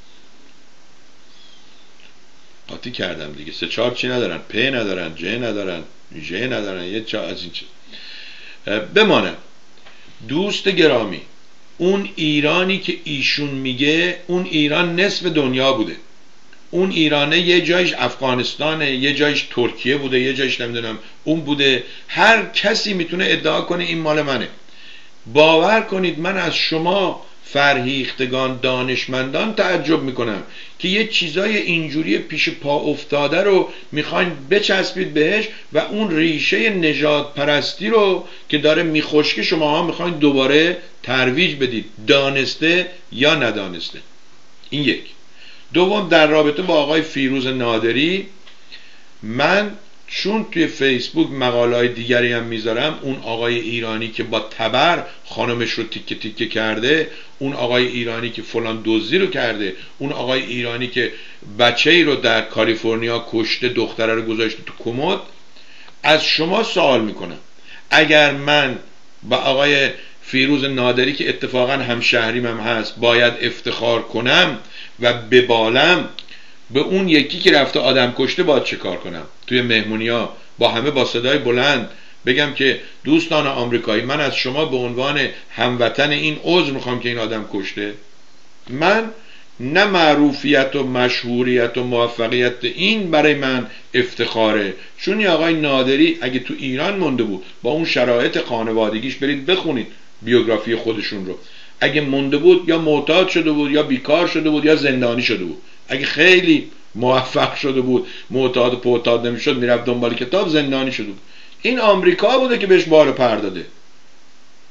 قاطی کردم دیگه، سه چهار چی ندارن، پ ندارن، جه ندارن، جه ندارن، یه چا از این چیز بمانه. دوست گرامی، اون ایرانی که ایشون میگه اون ایران نصف دنیا بوده. اون ایرانه یه جایش افغانستانه، یه جایش ترکیه بوده، یه جایش نمیدونم اون بوده. هر کسی میتونه ادعا کنه این مال منه. باور کنید من از شما فرهیختگان دانشمندان تعجب میکنم که یه چیزای اینجوری پیش پا افتاده رو میخواین بچسبید بهش و اون ریشه نژاد پرستی رو که داره میخشکه شما ها میخواین دوباره ترویج بدید، دانسته یا ندانسته. این یک. دوم، در رابطه با آقای فیروز نادری، من چون توی فیسبوک مقاله‌های دیگری هم میذارم، اون آقای ایرانی که با تبر خانمش رو تیکه تیکه کرده، اون آقای ایرانی که فلان دزدی رو کرده، اون آقای ایرانی که بچه‌ای رو در کالیفرنیا کشته، دختره رو گذاشته تو کمد، از شما سوال میکنم اگر من با آقای فیروز نادری که اتفاقا همشهریم هم هست باید افتخار کنم و ببالم، به اون یکی که رفته آدم کشته باید چه کار کنم؟ توی مهمونیا با همه با صدای بلند بگم که دوستان آمریکایی، من از شما به عنوان هموطن این عذر میخوام که این آدم کشته؟ من نه معروفیت و مشهوریت و موفقیت این برای من افتخاره، چون یه آقای نادری اگه تو ایران مونده بود با اون شرایط خانوادگیش، برید بخونید بیوگرافی خودشون رو، اگه مونده بود یا معتاد شده بود یا بیکار شده بود یا زندانی شده بود. اگه خیلی موفق شده بود، معتاد و پعتاد نمیشد، میرفت دنبال کتاب، زندانی شده بود. این آمریکا بوده که بهش بار پر داده.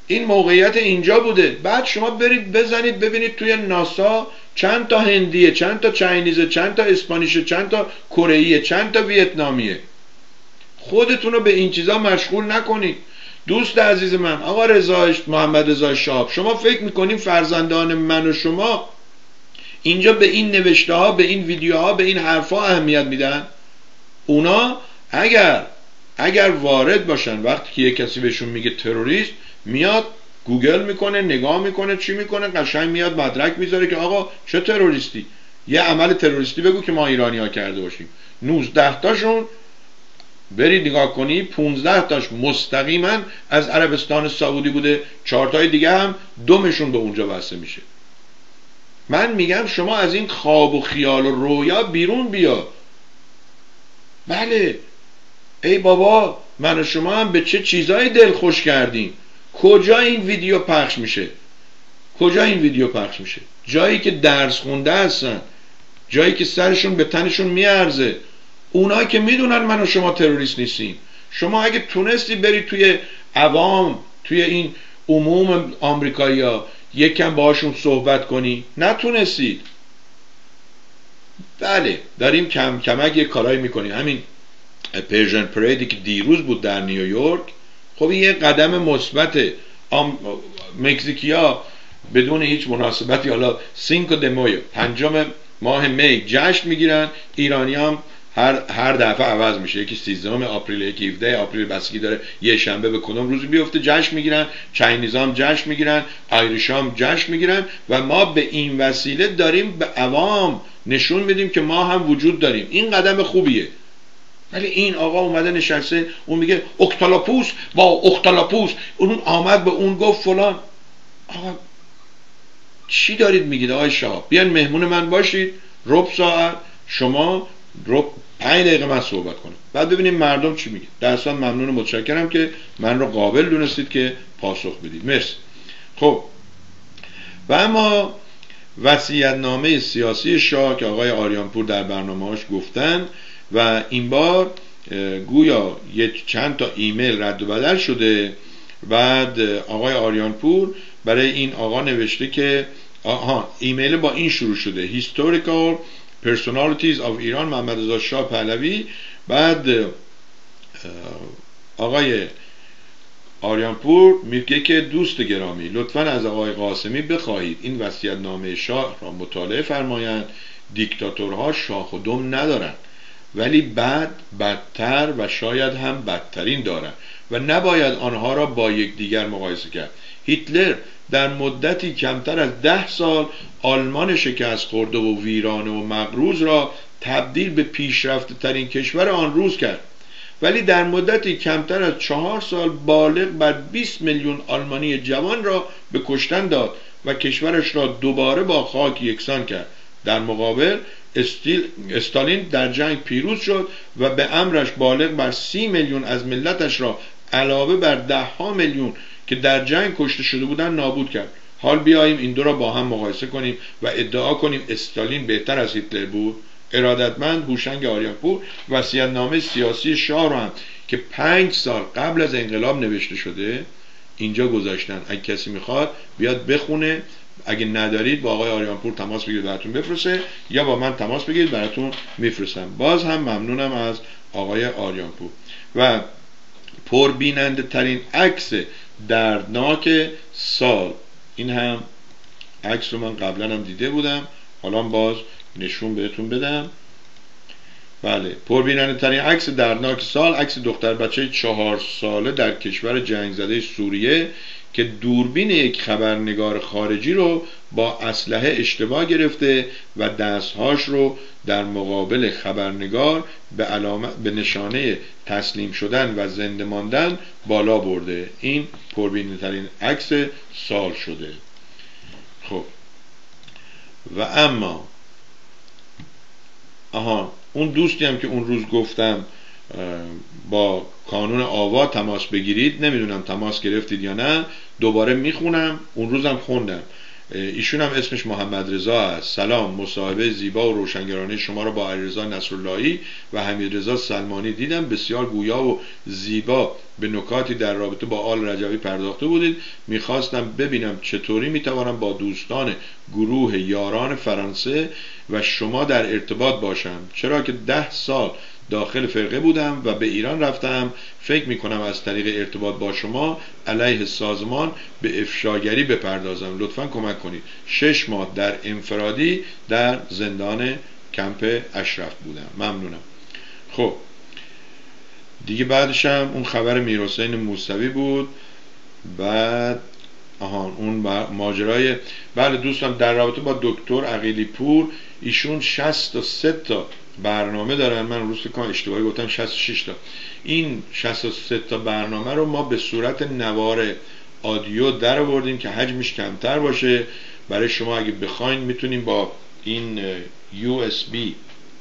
این موقعیت اینجا بوده. بعد شما برید بزنید ببینید توی ناسا چند تا هندیه، چند تا چاینیزه، چند تا اسپانیشه، چند تا کره‌ایه، چند تا ویتنامیه. خودتون رو به این چیزا مشغول نکنید. دوست عزیز من، آقا رضا محمد رضا شاب، شما فکر میکنین فرزندان من و شما اینجا به این نوشته ها، به این ویدیوها، به این حرفا اهمیت میدن؟ اونا اگر اگر وارد باشن وقتی که یک کسی بهشون میگه تروریست، میاد گوگل میکنه، نگاه میکنه، چی میکنه، قشنگ میاد مدرک میذاره که آقا چه تروریستی، یه عمل تروریستی بگو که ما ایرانی ها کرده باشیم. نوزده تاشون برید نگاه کنی، پونزده تاش مستقیما از عربستان سعودی بوده، چهار تای دیگه هم دومشون به اونجا وصل میشه. من میگم شما از این خواب و خیال و رویا بیرون بیا. بله ای بابا، من و شما هم به چه چیزای دل خوش کردیم. کجا این ویدیو پخش میشه؟ کجا این ویدیو پخش میشه؟ جایی که درس خونده هستن، جایی که سرشون به تنشون میارزه. اونا که میدونن من و شما تروریست نیستیم. شما اگه تونستی بری توی عوام، توی این عموم آمریکایی‌ها یکم باشون صحبت کنی، نتونستید. بله داریم کم کمک یک کارایی میکنیم. همین پرژن پریدی که دیروز بود در نیویورک، خب این یه قدم مثبته. مکزیکیا بدون هیچ مناسبتی، حالا سینکو د مایو، پنجم ماه می جشن میگیرن. ایرانی هم هر هر دفعه عوض میشه، یکی سیزدهم آپریل، یکی هفدهم آپریل، بسکی داره یه شنبه به کدوم روز بیفته جشن میگیرن. چاینیزا هم جشن میگیرن، آیریشا هم جشن میگیرن و ما به این وسیله داریم به عوام نشون میدیم که ما هم وجود داریم. این قدم خوبیه. ولی این آقا اومده نشسته، اون میگه اکتالاپوس با اکتالاپوس، اون آمد به اون گفت فلان. آقا چی دارید میگید آقای شاه؟ بیان مهمون من باشید ربع ساعت، شما ربع پنج دقیقه من صحبت کنم، بعد ببینیم مردم چی میگه. در اصلا ممنون و متشکرم که من رو قابل دونستید که پاسخ بدید. مرسی. خب و اما وصیت‌نامه سیاسی شاه که آقای آریانپور در برنامه‌اش گفتن و این بار گویا یک چند تا ایمیل رد و بدل شده. بعد آقای آریانپور برای این آقا نوشته که آها، ایمیل با این شروع شده: Historical Personalities of Iran محمد رضا شاه پهلوی. بعد آقای آریانپور میگه که دوست گرامی، لطفاً از آقای قاسمی بخواهید این وصیت‌نامه شاه را مطالعه فرمایند. دیکتاتورها شاخ و دم ندارند، ولی بد بدتر و شاید هم بدترین دارند و نباید آنها را با یکدیگر مقایسه کرد. هیتلر در مدتی کمتر از ده سال آلمان شکست خورده و ویرانه و مقروض را تبدیل به پیشرفته ترین کشور آن روز کرد، ولی در مدتی کمتر از چهار سال بالغ بر بیست میلیون آلمانی جوان را به کشتن داد و کشورش را دوباره با خاک یکسان کرد. در مقابل استیل استالین در جنگ پیروز شد و به امرش بالغ بر سی میلیون از ملتش را علاوه بر ده ها میلیون که در جنگ کشته شده بودند نابود کرد. حال بیاییم این دو را با هم مقایسه کنیم و ادعا کنیم استالین بهتر از هیتلر بود. ارادتمند هوشنگ آریانپور وصیت‌نامه سیاسی شاه را هم که پنج سال قبل از انقلاب نوشته شده اینجا گذاشتن. اگه کسی میخواد بیاد بخونه، اگه ندارید با آقای آریانپور تماس بگیرید براتون بفرسته، یا با من تماس بگیرید براتون میفرستم. باز هم ممنونم از آقای آریانپور. و پربیننده ترین عکس دردناک سال، این هم عکس رو من قبلا هم دیده بودم، حالا باز نشون بهتون بدم. بله، پربیننده ترین عکس دردناک سال، عکس دختر بچه چهار ساله در کشور جنگ زده سوریه که دوربین یک خبرنگار خارجی رو با اسلحه اشتباه گرفته و دستهاش رو در مقابل خبرنگار به علامت به نشانه تسلیم شدن و زنده ماندن بالا برده. این پربیننده ترین عکس سال شده. خب و اما آها، اون دوستی هم که اون روز گفتم با کانون آوا تماس بگیرید، نمیدونم تماس گرفتید یا نه، دوباره میخونم. اون روزم خوندم ایشون هم اسمش محمد رضا است. سلام، مصاحبه زیبا و روشنگرانه شما را با علیرضا نصراللهی و حمیدرضا سلمانی دیدم. بسیار گویا و زیبا به نکاتی در رابطه با آل رجوی پرداخته بودید. میخواستم ببینم چطوری میتوانم با دوستان گروه یاران فرانسه و شما در ارتباط باشم، چرا که ده سال داخل فرقه بودم و به ایران رفتم. فکر میکنم از طریق ارتباط با شما علیه سازمان به افشاگری بپردازم. لطفا کمک کنید. شش ماه در انفرادی در زندان کمپ اشرف بودم. ممنونم. خب دیگه بعدش هم اون خبر میرحسین موسوی بود. بعد آهان اون ماجرای بله دوستان در رابطه با دکتر عقیلی پور، ایشون شصت و سه تا برنامه دارن. من روز فکر کنم اشتباهی گفتم شصت و شش تا. این شصت و سه تا برنامه رو ما به صورت نوار آدیو در آوردیم که حجمش کمتر باشه. برای شما اگه بخواین میتونیم با این یو اس بی،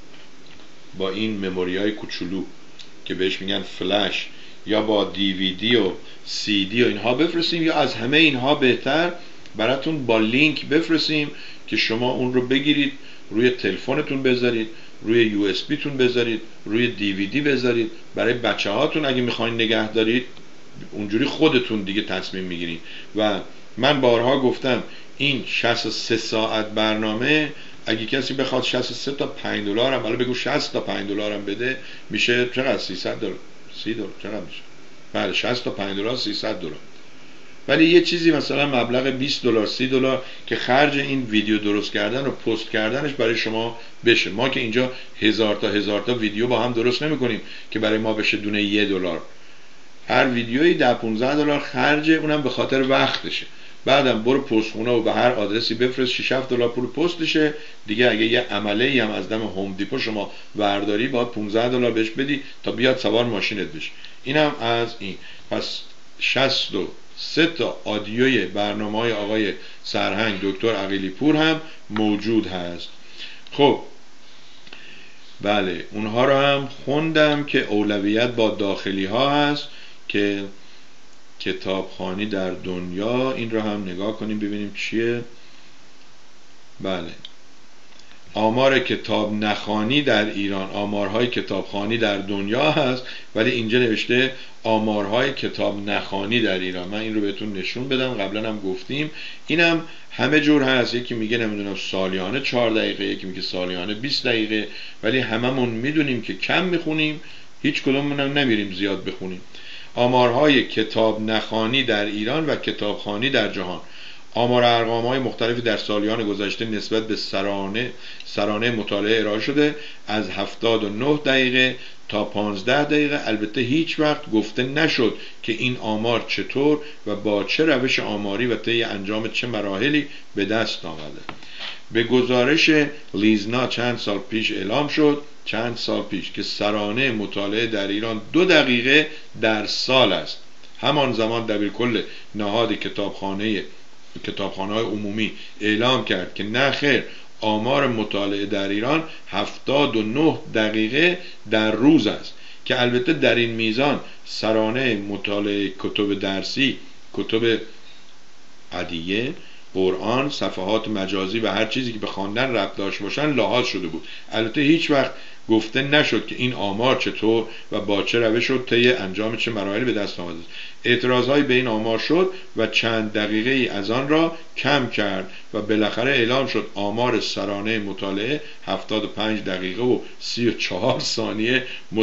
با این مموری های کوچولو که بهش میگن فلش، یا با دی وی دی و سی دی و اینها بفرستیم، یا از همه اینها بهتر براتون با لینک بفرستیم که شما اون رو بگیرید روی تلفنتون بذارید، روی یو اس بی تون بذارید، روی دی وی دی بذارید. برای بچه هاتون اگه میخواین نگه دارید اونجوری خودتون دیگه تصمیم میگیرید. و من بارها گفتم این شصت و سه ساعت برنامه اگه کسی بخواد شصت و سه تا پنج دلار هم، حالا بگو شصت تا پنج دلار هم بده، میشه چقدر؟ سیصد دلار. سی دلار چقدر میشه؟ بله شصت تا پنج دلار سیصد دلار. ولی یه چیزی مثلا مبلغ بیست دلار سی دلار که خرج این ویدیو درست کردن و پست کردنش برای شما بشه. ما که اینجا هزار تا هزار تا ویدیو با هم درست نمی کنیم که برای ما بشه دونه یه دلار. هر ویدیویی ده پانزده دلار خرجه، اونم به خاطر وقتشه. بعدم برو پستخونه و به هر آدرسی بفرست، شش هفت دلار پول پستشه دیگه. اگه یه عمله هم از دم هوم دیپو شما برداری باید پانزده دلار بهش بدی تا بیاد سوار ماشینت بشه. اینم از این. پس شصت و سه تا آدیوی برنامه های آقای سرهنگ دکتر عقیلی پور هم موجود هست. خب بله اونها رو هم خوندم که اولویت با داخلی ها هست که کتابخوانی در دنیا، این رو هم نگاه کنیم ببینیم چیه. بله آمار کتاب نخوانی در ایران، آمارهای کتابخوانی در دنیا هست، ولی اینجا نوشته آمارهای کتاب نخوانی در ایران. من این رو بهتون نشون بدم، قبلا هم گفتیم اینم همه جور هست. یکی میگه نمیدونم سالیانه چهار دقیقه، یکی میگه سالیانه بیست دقیقه، ولی هممون میدونیم که کم میخونیم، هیچ کدومون هم نمیریم زیاد بخونیم. آمارهای کتاب نخوانی در ایران و کتابخوانی در جهان. آمار ارقام‌های مختلفی در سالیان گذشته نسبت به سرانه سرانه مطالعه ارائه شده، از هفتاد و نه دقیقه تا پانزده دقیقه. البته هیچ وقت گفته نشد که این آمار چطور و با چه روش آماری و طی انجام چه مراحلی به دست آمده. به گزارش لیزنا چند سال پیش اعلام شد چند سال پیش که سرانه مطالعه در ایران دو دقیقه در سال است. همان زمان دبیرکل نهاد کتابخانه کتابخانه‌های عمومی اعلام کرد که نه خیر، آمار مطالعه در ایران هفتاد و نه دقیقه در روز است، که البته در این میزان سرانه مطالعه کتب درسی، کتب عدیه، قرآن، صفحات مجازی و هر چیزی که به خواندن ربط داشته باشن لحاظ شده بود. البته هیچ وقت گفته نشد که این آمار چطور و با چه روش شد، طی انجام چه مراحلی به دست آمده. اعتراضهایی به این آمار شد و چند دقیقه ای از آن را کم کرد و بالاخره اعلام شد آمار سرانه مطالعه هفتاد و پنج دقیقه و سی و چهار ثانیه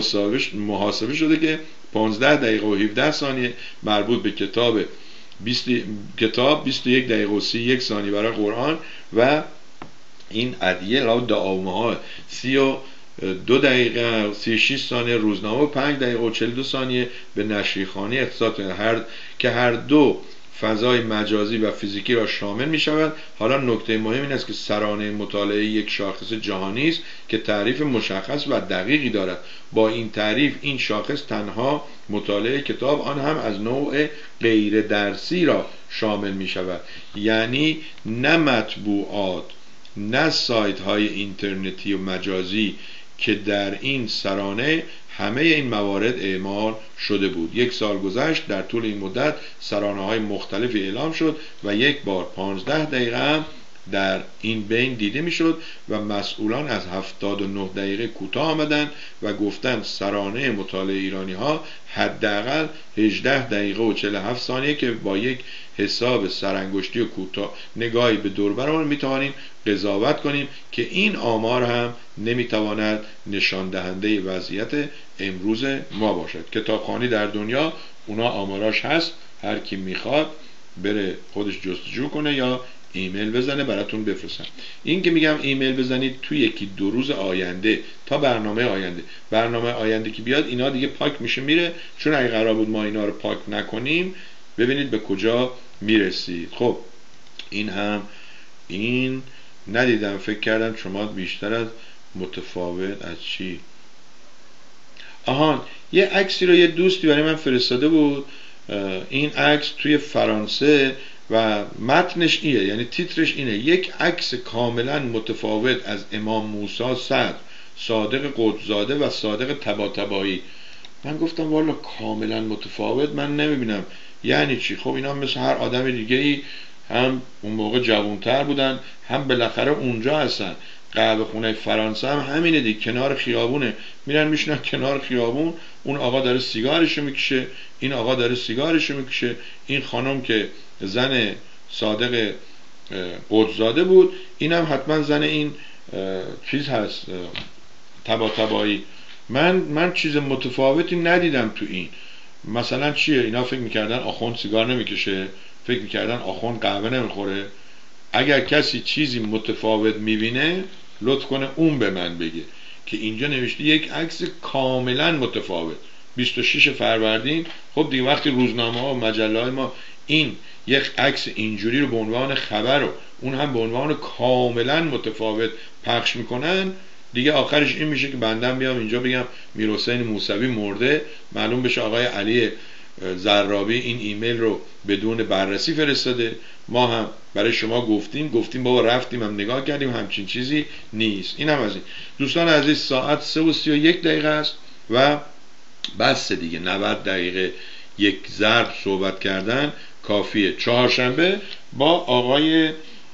محاسبه شده که پانزده دقیقه و هفده ثانیه مربوط به کتاب بیست کتاب، بیست و یک دقیقه و سی و یک ثانیه برای قرآن و این ادعیه لا دعامه ها سی و دو دقیقه سی و شش ثانیه، روزنامه و پنج دقیقه و چهل و دو ثانیه به نشریخوانی اختصاص هر که هر دو فضای مجازی و فیزیکی را شامل می شود. حالا نکته مهم این است که سرانه مطالعه یک شاخص جهانی است که تعریف مشخص و دقیقی دارد. با این تعریف این شاخص تنها مطالعه کتاب، آن هم از نوع غیر درسی را شامل می شود، یعنی نه مطبوعات نه سایت های اینترنتی و مجازی که در این سرانه همه این موارد اعمال شده بود. یک سال گذشت، در طول این مدت سرانه‌های مختلفی اعلام شد و یک بار پانزده دقیقه هم در این بین دیده میشد و مسئولان از هفتاد و نه دقیقه کوتاه آمدند و گفتند سرانه مطالعه ایرانی ها حداقل هجده دقیقه و چهل و هفت ثانیه که با یک حساب سرانگشتی و کوتاه نگاهی به دور برمون میتوانیم قضاوت کنیم که این آمار هم نمیتواند نشان دهنده وضعیت امروز ما باشد. کتابخوانی در دنیا اونا آماراش هست، هر کی میخواد بره خودش جستجو کنه یا ایمیل بزنه براتون بفرستم. این که میگم ایمیل بزنید توی یکی دو روز آینده تا برنامه آینده برنامه آینده که بیاد اینا دیگه پاک میشه میره، چون اگه قرار بود ما اینا رو پاک نکنیم ببینید به کجا میرسید. خب این هم این ندیدم، فکر کردم شما بیشتر از متفاوت از چی. آهان یه عکسی رو یه دوستی برای من فرستاده بود، این عکس توی فرانسه و متنش اینه، یعنی تیترش اینه: یک عکس کاملا متفاوت از امام موسی صدر، صادق قطبزاده و صادق طباطبایی. من گفتم والا کاملا متفاوت من نمیبینم یعنی چی؟ خب اینا مثل هر آدم دیگه ای هم اون موقع جوانتر بودن، هم بالاخره اونجا هستن. قهوه خونه فرانسه هم همینه دیگه، کنار خیابونه، میرن میشنن کنار خیابون، اون آقا داره سیگارشو میکشه، این آقا داره سیگارشو میکشه، این خانم که زن صادق قطبزاده بود اینم حتما زن این چیز هست طباطبایی. من من چیز متفاوتی ندیدم تو این. مثلا چیه؟ اینا فکر میکردن آخوند سیگار نمیکشه، فکر میکردن آخوند قهوه نمیخوره. اگر کسی چیزی متفاوت میبینه لطف کنه اون به من بگه که اینجا نوشته یک عکس کاملا متفاوت بیست و شش فروردین. خب دیگه وقتی روزنامه ها و مجله های ما این یک عکس اینجوری رو به عنوان خبر رو اون هم به عنوان کاملا متفاوت پخش میکنن، دیگه آخرش این میشه که بندم بیام اینجا بگم میرحسین موسوی مرده، معلوم بشه آقای علی زرابی این ایمیل رو بدون بررسی فرستاده، ما هم برای شما گفتیم گفتیم بابا رفتیم هم نگاه کردیم همچین چیزی نیست. این هم از این. دوستان عزیز ساعت سه و سی و یک دقیقه است و بس دیگه، نود دقیقه یک ضرب صحبت کردن کافیه. چهارشنبه با آقای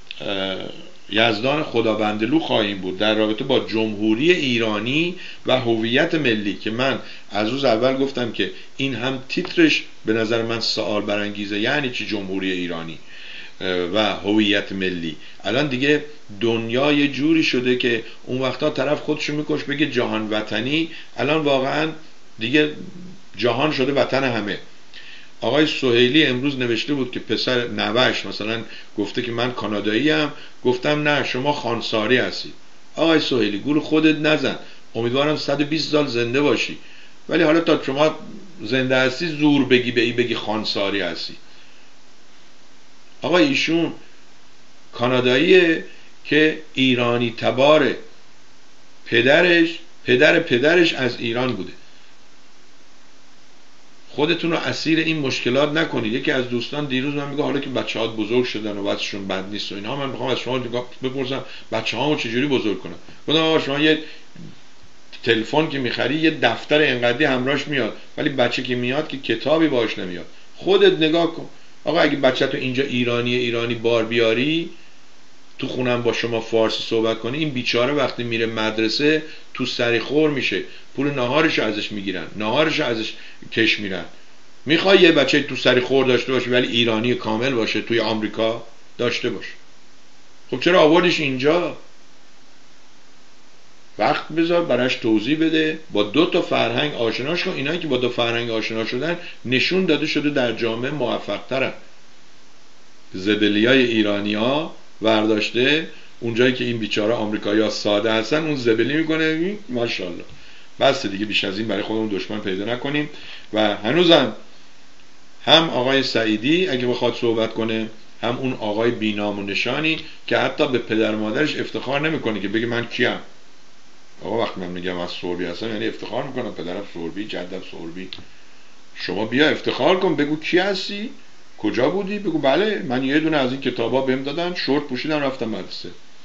یزدان خدابندلو خواهیم بود در رابطه با جمهوری ایرانی و هویت ملی، که من از روز اول گفتم که این هم تیترش به نظر من سوال برانگیزه، یعنی چی جمهوری ایرانی و هویت ملی؟ الان دیگه دنیا یه جوری شده که اون وقتا طرف خودشو میکش بگه جهان وطنی، الان واقعا دیگه جهان شده وطن همه. آقای سهیلی امروز نوشته بود که پسر نوش مثلا گفته که من کانادایی ام، گفتم نه شما خانساری هستی. آقای سهیلی گول خودت نزن، امیدوارم صد و بیست سال زنده باشی، ولی حالا تا شما زنده هستی زور بگی به ای بگی خانساری هستی. آقای ایشون کاناداییه که ایرانی تباره، پدرش پدر پدرش از ایران بوده. خودتون رو اسیر این مشکلات نکنید. یکی از دوستان دیروز من میگه حالا که بچه‌ها بزرگ شدن و وضعشون بد نیست و اینها، من میخوام از شما بپرسم بچه‌هامو چجوری بزرگ کنم؟ گفتم آقا شما یه تلفن که میخری یه دفتر انقدی همراهش میاد، ولی بچه که میاد که کتابی باش نمیاد. خودت نگاه کن آقا، اگه بچه‌تو اینجا ایرانی ایرانی بار بیاری، تو خونم با شما فارسی صحبت کنی، این بیچاره وقتی میره مدرسه تو سری خور میشه، پول ناهارشو ازش میگیرن، ناهارشو ازش کش میرن. میخوای یه بچه تو سری خور داشته باشه ولی ایرانی کامل باشه توی آمریکا داشته باشه؟ خب چرا آوردش اینجا؟ وقت بذار براش توضیح بده، با دو تا فرهنگ آشناش کن. اینایی که با دو فرهنگ آشنا شدن نشون داده شده در جامعه موفق ترن. زبلیای ایرانی ها ورداشته اونجایی که این بیچاره آمریکایی‌ها ساده هستن اون زبلی میکنه، ماشاءالله. بس دیگه بیش از این برای خودمون دشمن پیدا نکنیم. و هنوزم هم آقای سعیدی اگه بخواد صحبت کنه، هم اون آقای بینام و نشانی که حتی به پدر مادرش افتخار نمیکنه که بگه من کیم. آقا وقتی من میگم از سوربی هستم یعنی افتخار میکنم پدرم سوربی، جدم سوربی. شما بیا افتخار کن، بگو کی هستی، کجا بودی، بگو بله من یه دونه از این کتابا بهم دادن، شورت پوشیدم رفتم مدرسه.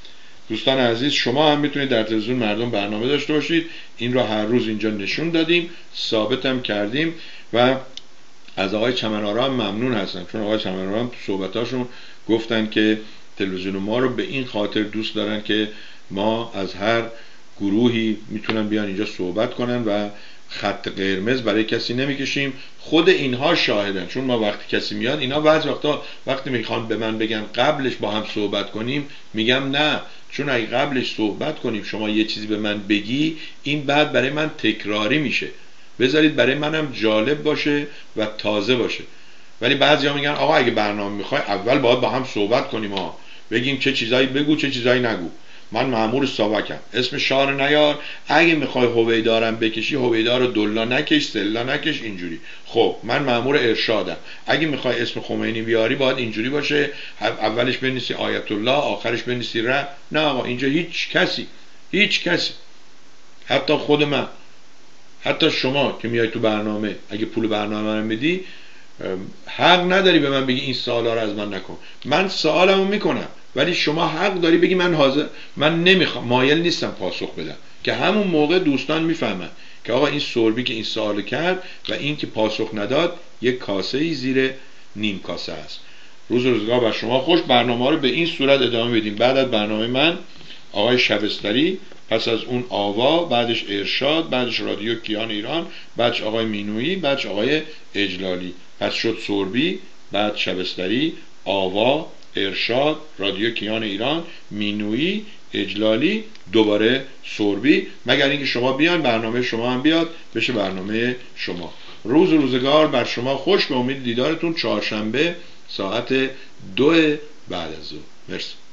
دوستان عزیز، شما هم میتونید در تلویزیون مردم برنامه داشته باشید. این رو هر روز اینجا نشون دادیم، ثابت هم کردیم و از آقای چمن‌آرا هم ممنون هستم، چون آقای چمن‌آرا هم تو صحبتاشون گفتن که تلویزیون ما رو به این خاطر دوست دارن که ما از هر گروهی میتونن بیان اینجا صحبت کنن و خط قرمز برای کسی نمیکشیم. خود اینها شاهدن، چون ما وقتی کسی میاد، اینا بعض وقتا وقتی میخوان به من بگن قبلش با هم صحبت کنیم، میگم نه، چون اگه قبلش صحبت کنیم شما یه چیزی به من بگی، این بعد برای من تکراری میشه. بذارید برای منم جالب باشه و تازه باشه. ولی بعضیا میگن آقا اگه برنامه میخوای اول باید با هم صحبت کنیم، ها بگیم چه چیزایی بگو چه چیزایی نگو. من مأمور ساواکم، اسم شار نیار، اگه میخوای هویدارم بکشی هویدار رو دلا نکش، سلا نکش، اینجوری. خب من مأمور ارشادم، اگه میخوای اسم خمینی بیاری باید اینجوری باشه، اولش بنویسی آیت الله، آخرش بنویسی ر. نه آقا، اینجا هیچ کسی هیچ کسی حتی خود من، حتی شما که میای تو برنامه، اگه پول برنامه رو میدی، حق نداری به من بگی این سوالا رو از من نکن. من سوالمو میکنم، ولی شما حق داری بگی من حاضر، من نمیخوام، مایل نیستم پاسخ بدم. که همون موقع دوستان میفهمن که آقا این سوربی که این سوالو کرد و این که پاسخ نداد یک کاسه ای زیر نیم کاسه است. روز روزگار بر شما خوش. برنامه رو به این صورت ادامه بدیم. بعد از برنامه من آقای شبستری، پس از اون آوا، بعدش ارشاد، بعدش رادیو کیان ایران، بعدش آقای مینویی، بعدش آقای اجلالی. پس شد سوربی، بعد شبستری، آوا، ارشاد، رادیو کیان ایران، مینویی، اجلالی، دوباره سوربی، مگر اینکه شما بیان برنامه شما هم بیاد بشه برنامه شما. روز روزگار بر شما خوش. به امید دیدارتون چهارشنبه ساعت دو بعد از ظهر. مرسی.